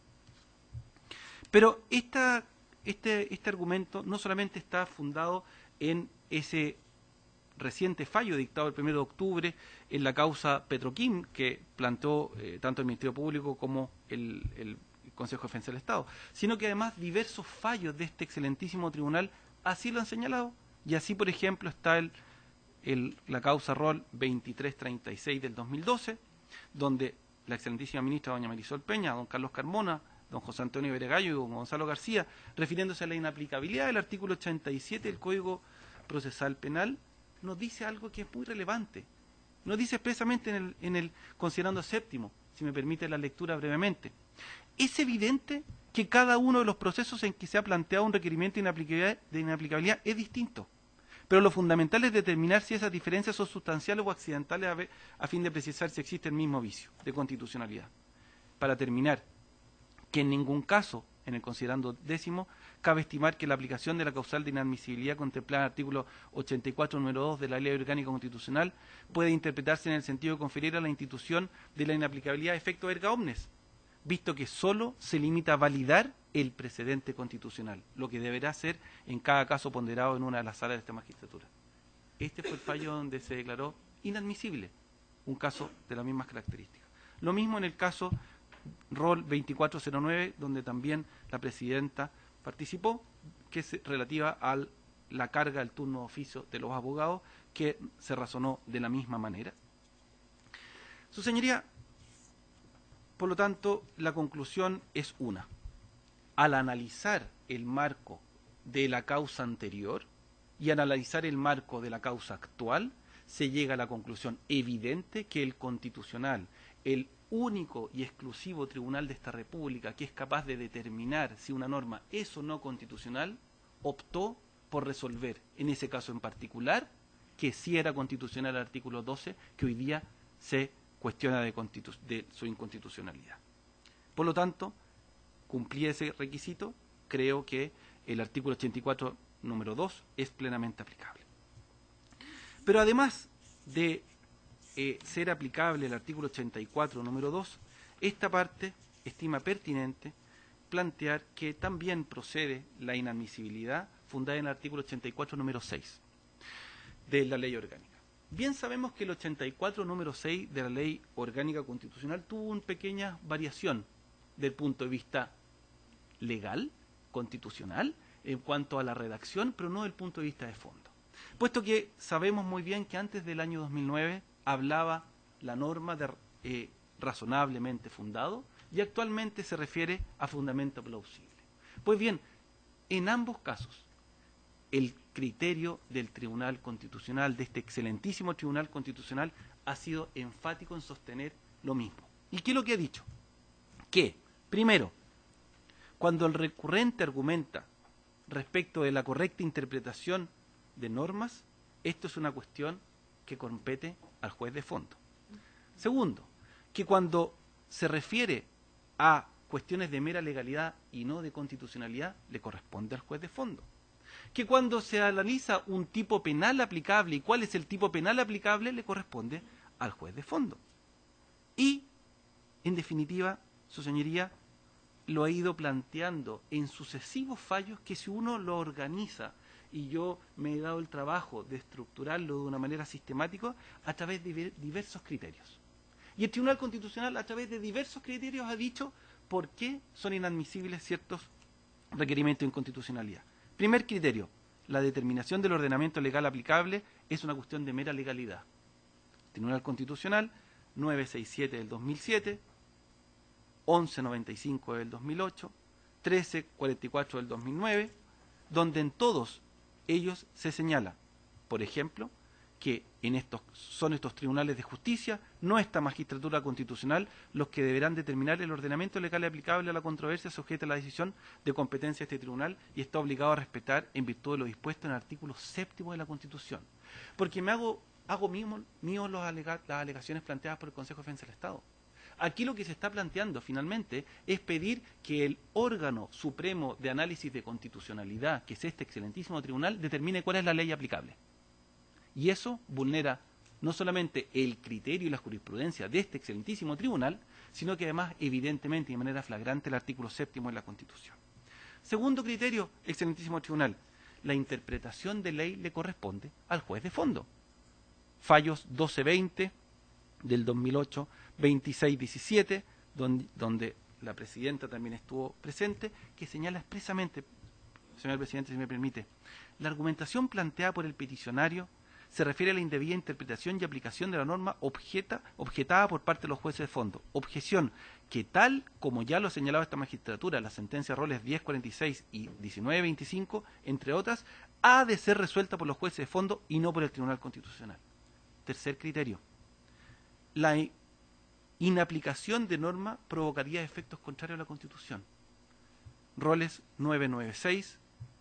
Pero esta, este, este argumento no solamente está fundado en ese reciente fallo dictado el primero de octubre en la causa Petroquim, que planteó eh, tanto el Ministerio Público como el, el Consejo de Defensa del Estado, sino que además diversos fallos de este excelentísimo tribunal así lo han señalado, y así por ejemplo está el, el, la causa Rol veintitrés treinta y seis del dos mil doce, donde la excelentísima ministra doña Marisol Peña, don Carlos Carmona, don José Antonio Beregallo y don Gonzalo García, refiriéndose a la inaplicabilidad del artículo ochenta y siete del Código Procesal Penal, nos dice algo que es muy relevante. Nos dice expresamente en el, en el considerando séptimo, si me permite la lectura brevemente. Es evidente que cada uno de los procesos en que se ha planteado un requerimiento de inaplicabilidad, de inaplicabilidad es distinto, pero lo fundamental es determinar si esas diferencias son sustanciales o accidentales a, ver, a fin de precisar si existe el mismo vicio de constitucionalidad. Para terminar, que en ningún caso, en el considerando décimo, cabe estimar que la aplicación de la causal de inadmisibilidad contemplada en el artículo ochenta y cuatro número dos de la Ley Orgánica Constitucional puede interpretarse en el sentido de conferir a la institución de la inaplicabilidad efecto erga omnes, visto que solo se limita a validar el precedente constitucional, lo que deberá ser en cada caso ponderado en una de las salas de esta magistratura. Este fue el fallo donde se declaró inadmisible un caso de las mismas características. Lo mismo en el caso Rol veinticuatro cero nueve, donde también la presidenta participó, que es relativa a la carga del turno de oficio de los abogados, que se razonó de la misma manera. Su señoría, por lo tanto, la conclusión es una. Al analizar el marco de la causa anterior y al analizar el marco de la causa actual, se llega a la conclusión evidente que el Constitucional, el único y exclusivo tribunal de esta República que es capaz de determinar si una norma es o no constitucional, optó por resolver, en ese caso en particular, que sí era constitucional el artículo doce, que hoy día se cuestiona de, de su inconstitucionalidad. Por lo tanto, cumplí ese requisito, creo que el artículo ochenta y cuatro número dos es plenamente aplicable. Pero además de Eh, ser aplicable el artículo ochenta y cuatro número dos, esta parte estima pertinente plantear que también procede la inadmisibilidad fundada en el artículo ochenta y cuatro número seis de la Ley Orgánica. Bien sabemos que el ochenta y cuatro número seis de la Ley Orgánica Constitucional tuvo una pequeña variación del punto de vista legal, constitucional, en cuanto a la redacción, pero no del punto de vista de fondo. Puesto que sabemos muy bien que antes del año dos mil nueve hablaba la norma de eh, razonablemente fundado y actualmente se refiere a fundamento plausible. Pues bien, en ambos casos, el criterio del Tribunal Constitucional, de este excelentísimo Tribunal Constitucional, ha sido enfático en sostener lo mismo. ¿Y qué es lo que ha dicho? Que, primero, cuando el recurrente argumenta respecto de la correcta interpretación de normas, esto es una cuestión que compete al juez de fondo. Segundo, que cuando se refiere a cuestiones de mera legalidad y no de constitucionalidad, le corresponde al juez de fondo. Que cuando se analiza un tipo penal aplicable y cuál es el tipo penal aplicable, le corresponde al juez de fondo. Y, en definitiva, su señoría lo ha ido planteando en sucesivos fallos que si uno lo organiza, y yo me he dado el trabajo de estructurarlo de una manera sistemática a través de diversos criterios. Y el Tribunal Constitucional, a través de diversos criterios, ha dicho por qué son inadmisibles ciertos requerimientos de inconstitucionalidad. Primer criterio, la determinación del ordenamiento legal aplicable es una cuestión de mera legalidad. Tribunal Constitucional, novecientos sesenta y siete del dos mil siete, once noventa y cinco del dos mil ocho, trece cuarenta y cuatro del dos mil nueve, donde en todos ellos se señala, por ejemplo, que en estos son estos tribunales de justicia, no esta magistratura constitucional, los que deberán determinar el ordenamiento legal aplicable a la controversia sujeta a la decisión de competencia de este tribunal y está obligado a respetar en virtud de lo dispuesto en el artículo séptimo de la Constitución. Porque me hago, hago mío, mío los alega, las alegaciones planteadas por el Consejo de Defensa del Estado. Aquí lo que se está planteando finalmente es pedir que el órgano supremo de análisis de constitucionalidad, que es este excelentísimo tribunal, determine cuál es la ley aplicable. Y eso vulnera no solamente el criterio y la jurisprudencia de este excelentísimo tribunal, sino que además, evidentemente y de manera flagrante, el artículo séptimo de la Constitución. Segundo criterio, excelentísimo tribunal, la interpretación de ley le corresponde al juez de fondo. Fallos doce veinte del dos mil ocho, veintiséis diecisiete, donde, donde la presidenta también estuvo presente, que señala expresamente, señor presidente, si me permite, la argumentación planteada por el peticionario se refiere a la indebida interpretación y aplicación de la norma objeta, objetada por parte de los jueces de fondo. Objeción que, tal como ya lo ha señalado esta magistratura, las sentencias roles diez cuarenta y seis y diecinueve veinticinco, entre otras, ha de ser resuelta por los jueces de fondo y no por el Tribunal Constitucional. Tercer criterio. La inaplicación de norma provocaría efectos contrarios a la Constitución. Roles nueve noventa y seis,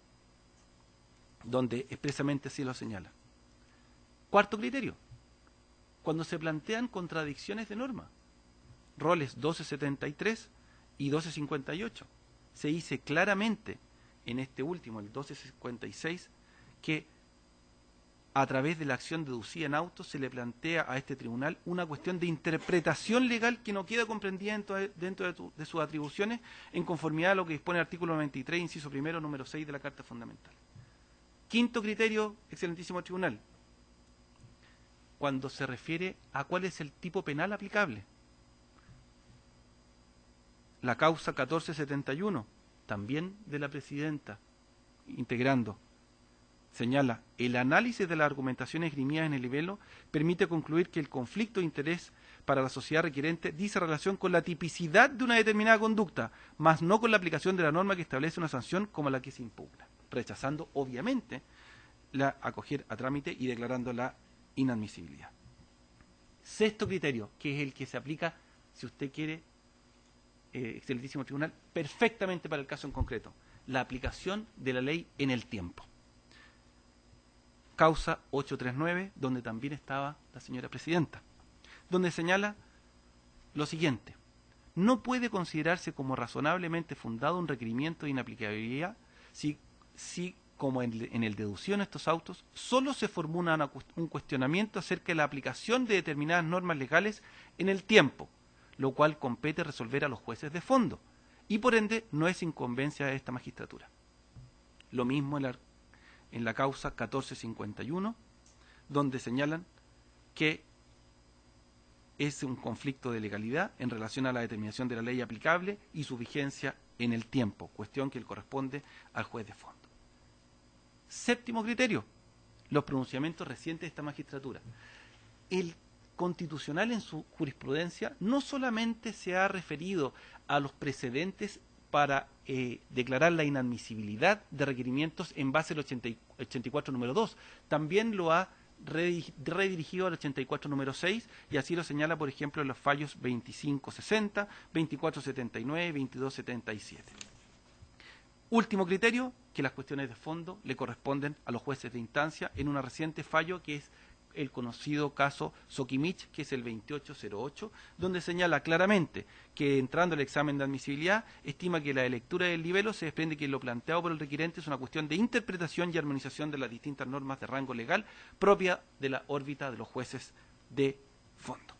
donde expresamente así lo señala. Cuarto criterio, cuando se plantean contradicciones de norma. Roles doce setenta y tres y doce cincuenta y ocho. Se dice claramente en este último, el doce cincuenta y seis, que a través de la acción deducida en autos se le plantea a este tribunal una cuestión de interpretación legal que no queda comprendida dentro de, dentro de, tu, de sus atribuciones en conformidad a lo que dispone el artículo noventa y tres, inciso primero, número seis de la Carta Fundamental. Quinto criterio, excelentísimo tribunal, cuando se refiere a cuál es el tipo penal aplicable. La causa catorce setenta y uno, también de la presidenta, integrando, señala, el análisis de las argumentaciones esgrimidas en el libelo permite concluir que el conflicto de interés para la sociedad requerente dice relación con la tipicidad de una determinada conducta, mas no con la aplicación de la norma que establece una sanción como la que se impugna, rechazando obviamente la acoger a trámite y declarando la inadmisibilidad. Sexto criterio, que es el que se aplica, si usted quiere, eh, excelentísimo tribunal, perfectamente para el caso en concreto, la aplicación de la ley en el tiempo. Causa ochocientos treinta y nueve, donde también estaba la señora presidenta, donde señala lo siguiente: no puede considerarse como razonablemente fundado un requerimiento de inaplicabilidad si, si como en, en el deducido en estos autos, solo se formula una, un cuestionamiento acerca de la aplicación de determinadas normas legales en el tiempo, lo cual compete resolver a los jueces de fondo, y por ende no es incumbencia de esta magistratura. Lo mismo en la, en la causa catorce cincuenta y uno, donde señalan que es un conflicto de legalidad en relación a la determinación de la ley aplicable y su vigencia en el tiempo, cuestión que le corresponde al juez de fondo. Séptimo criterio, los pronunciamientos recientes de esta magistratura. El Constitucional en su jurisprudencia no solamente se ha referido a los precedentes para eh, declarar la inadmisibilidad de requerimientos en base al ochenta y cuatro número dos, también lo ha redirigido al ochenta y cuatro número seis, y así lo señala, por ejemplo, en los fallos veinticinco sesenta, veinticuatro setenta y nueve, veintidós setenta y siete. Último criterio, que las cuestiones de fondo le corresponden a los jueces de instancia en un reciente fallo que es el conocido caso Sokimich, que es el veintiocho cero ocho, donde señala claramente que entrando al examen de admisibilidad, estima que la lectura del libelo se desprende que lo planteado por el requirente es una cuestión de interpretación y armonización de las distintas normas de rango legal propia de la órbita de los jueces de fondo.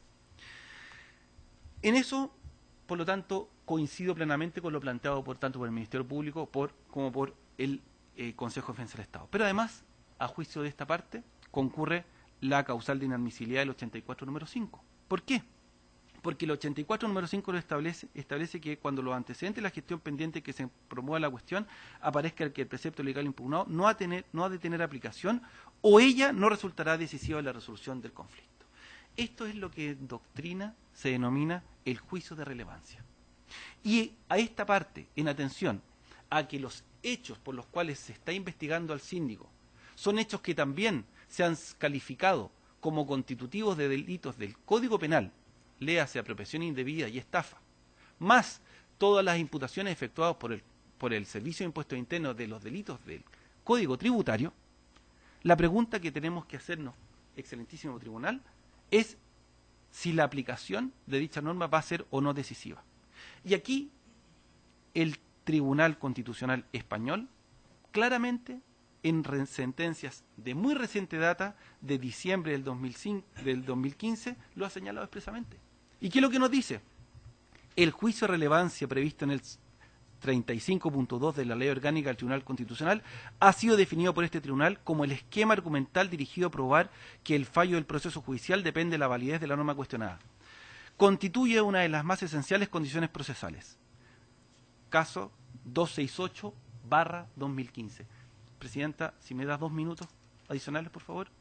En eso, por lo tanto, coincido plenamente con lo planteado por tanto por el Ministerio Público por, como por el eh, Consejo de Defensa del Estado. Pero además, a juicio de esta parte, concurre la causal de inadmisibilidad del ochenta y cuatro número cinco. ¿Por qué? Porque el ochenta y cuatro número cinco lo establece, establece que cuando los antecedentes de la gestión pendiente que se promueva la cuestión aparezca el que el precepto legal impugnado no ha, tener, no ha de tener aplicación o ella no resultará decisiva en la resolución del conflicto. Esto es lo que en doctrina se denomina el juicio de relevancia. Y a esta parte, en atención a que los hechos por los cuales se está investigando al síndico son hechos que también se han calificado como constitutivos de delitos del Código Penal, léase apropiación indebida y estafa, más todas las imputaciones efectuadas por el, por el Servicio de Impuestos Internos de los delitos del Código Tributario, la pregunta que tenemos que hacernos, excelentísimo tribunal, es si la aplicación de dicha norma va a ser o no decisiva. Y aquí el Tribunal Constitucional Español claramente en sentencias de muy reciente data, de diciembre del, dos mil cinco, del dos mil quince, lo ha señalado expresamente. ¿Y qué es lo que nos dice? El juicio de relevancia previsto en el treinta y cinco punto dos de la Ley Orgánica del Tribunal Constitucional ha sido definido por este tribunal como el esquema argumental dirigido a probar que el fallo del proceso judicial depende de la validez de la norma cuestionada. Constituye una de las más esenciales condiciones procesales. Caso doscientos sesenta y ocho barra dos mil quince. Presidenta, si me das dos minutos adicionales, por favor.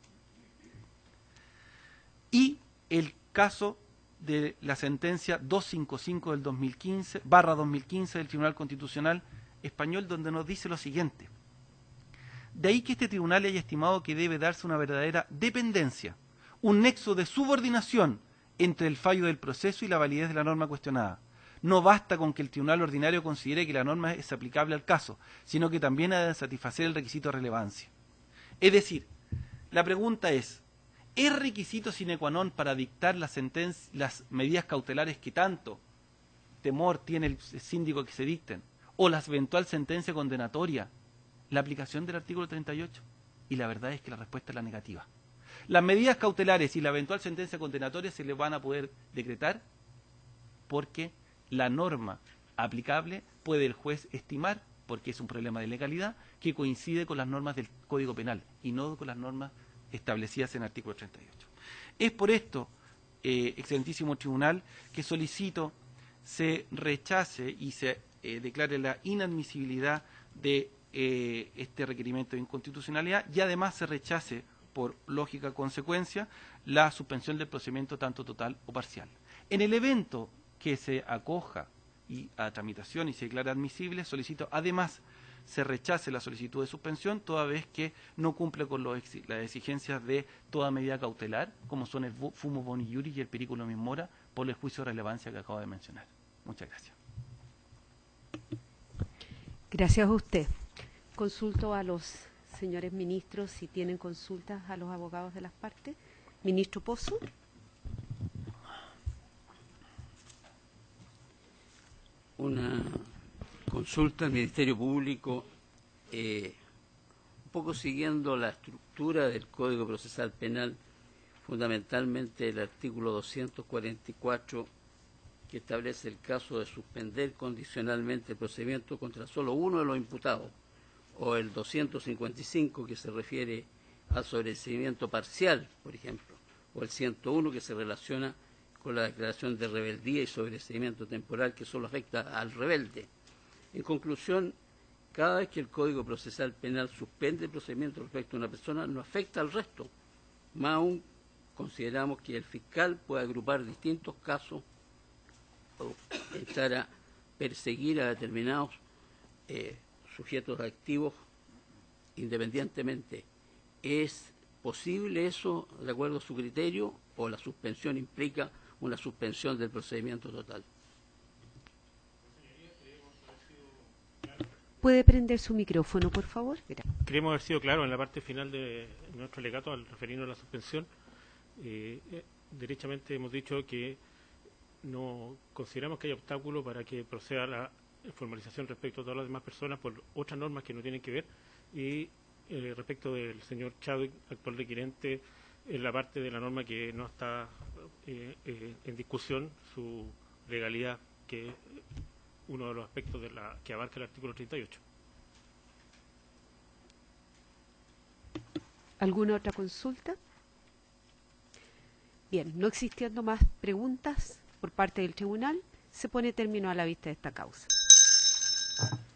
Y el caso de la sentencia doscientos cincuenta y cinco del dos mil quince, barra dos mil quince del Tribunal Constitucional Español, donde nos dice lo siguiente. De ahí que este tribunal haya estimado que debe darse una verdadera dependencia, un nexo de subordinación entre el fallo del proceso y la validez de la norma cuestionada. No basta con que el tribunal ordinario considere que la norma es aplicable al caso, sino que también ha de satisfacer el requisito de relevancia. Es decir, la pregunta es, ¿es requisito sine qua non para dictar las, las medidas cautelares que tanto temor tiene el síndico que se dicten, o la eventual sentencia condenatoria, la aplicación del artículo treinta y ocho? Y la verdad es que la respuesta es la negativa. Las medidas cautelares y la eventual sentencia condenatoria se le van a poder decretar porque la norma aplicable puede el juez estimar, porque es un problema de legalidad, que coincide con las normas del Código Penal y no con las normas establecidas en el artículo treinta y ocho. Es por esto, eh, excelentísimo tribunal, que solicito se rechace y se eh, declare la inadmisibilidad de eh, este requerimiento de inconstitucionalidad y además se rechace, por lógica consecuencia, la suspensión del procedimiento tanto total o parcial. En el evento que se acoja y a tramitación y se declara admisible, solicito además se rechace la solicitud de suspensión toda vez que no cumple con los, las exigencias de toda medida cautelar, como son el fumus boni iuris y el periculum in mora, por el juicio de relevancia que acabo de mencionar. Muchas gracias.
Gracias a usted. Consulto a los señores ministros si tienen consultas a los abogados de las partes. Ministro Pozo.
Una consulta al Ministerio Público, eh, un poco siguiendo la estructura del Código Procesal Penal, fundamentalmente el artículo doscientos cuarenta y cuatro, que establece el caso de suspender condicionalmente el procedimiento contra solo uno de los imputados, o el doscientos cincuenta y cinco, que se refiere al sobreseimiento parcial, por ejemplo, o el ciento uno, que se relaciona con la declaración de rebeldía y sobreseimiento temporal que solo afecta al rebelde. En conclusión, cada vez que el Código Procesal Penal suspende el procedimiento respecto a una persona, no afecta al resto. Más aún, consideramos que el fiscal puede agrupar distintos casos o entrar a perseguir a determinados eh, sujetos activos independientemente. ¿Es posible eso de acuerdo a su criterio o la suspensión implica una suspensión del procedimiento total?
¿Puede prender su micrófono, por favor? Gracias.
Queremos haber sido claros en la parte final de nuestro alegato al referirnos a la suspensión. Eh, eh, derechamente hemos dicho que no consideramos que hay obstáculo para que proceda la formalización respecto a todas las demás personas por otras normas que no tienen que ver, y eh, respecto del señor Chadwick, actual requirente, en la parte de la norma que no está eh, eh, en discusión su legalidad, que es uno de los aspectos de la que abarca el artículo treinta y ocho.
¿Alguna otra consulta? Bien, no existiendo más preguntas por parte del tribunal, se pone término a la vista de esta causa.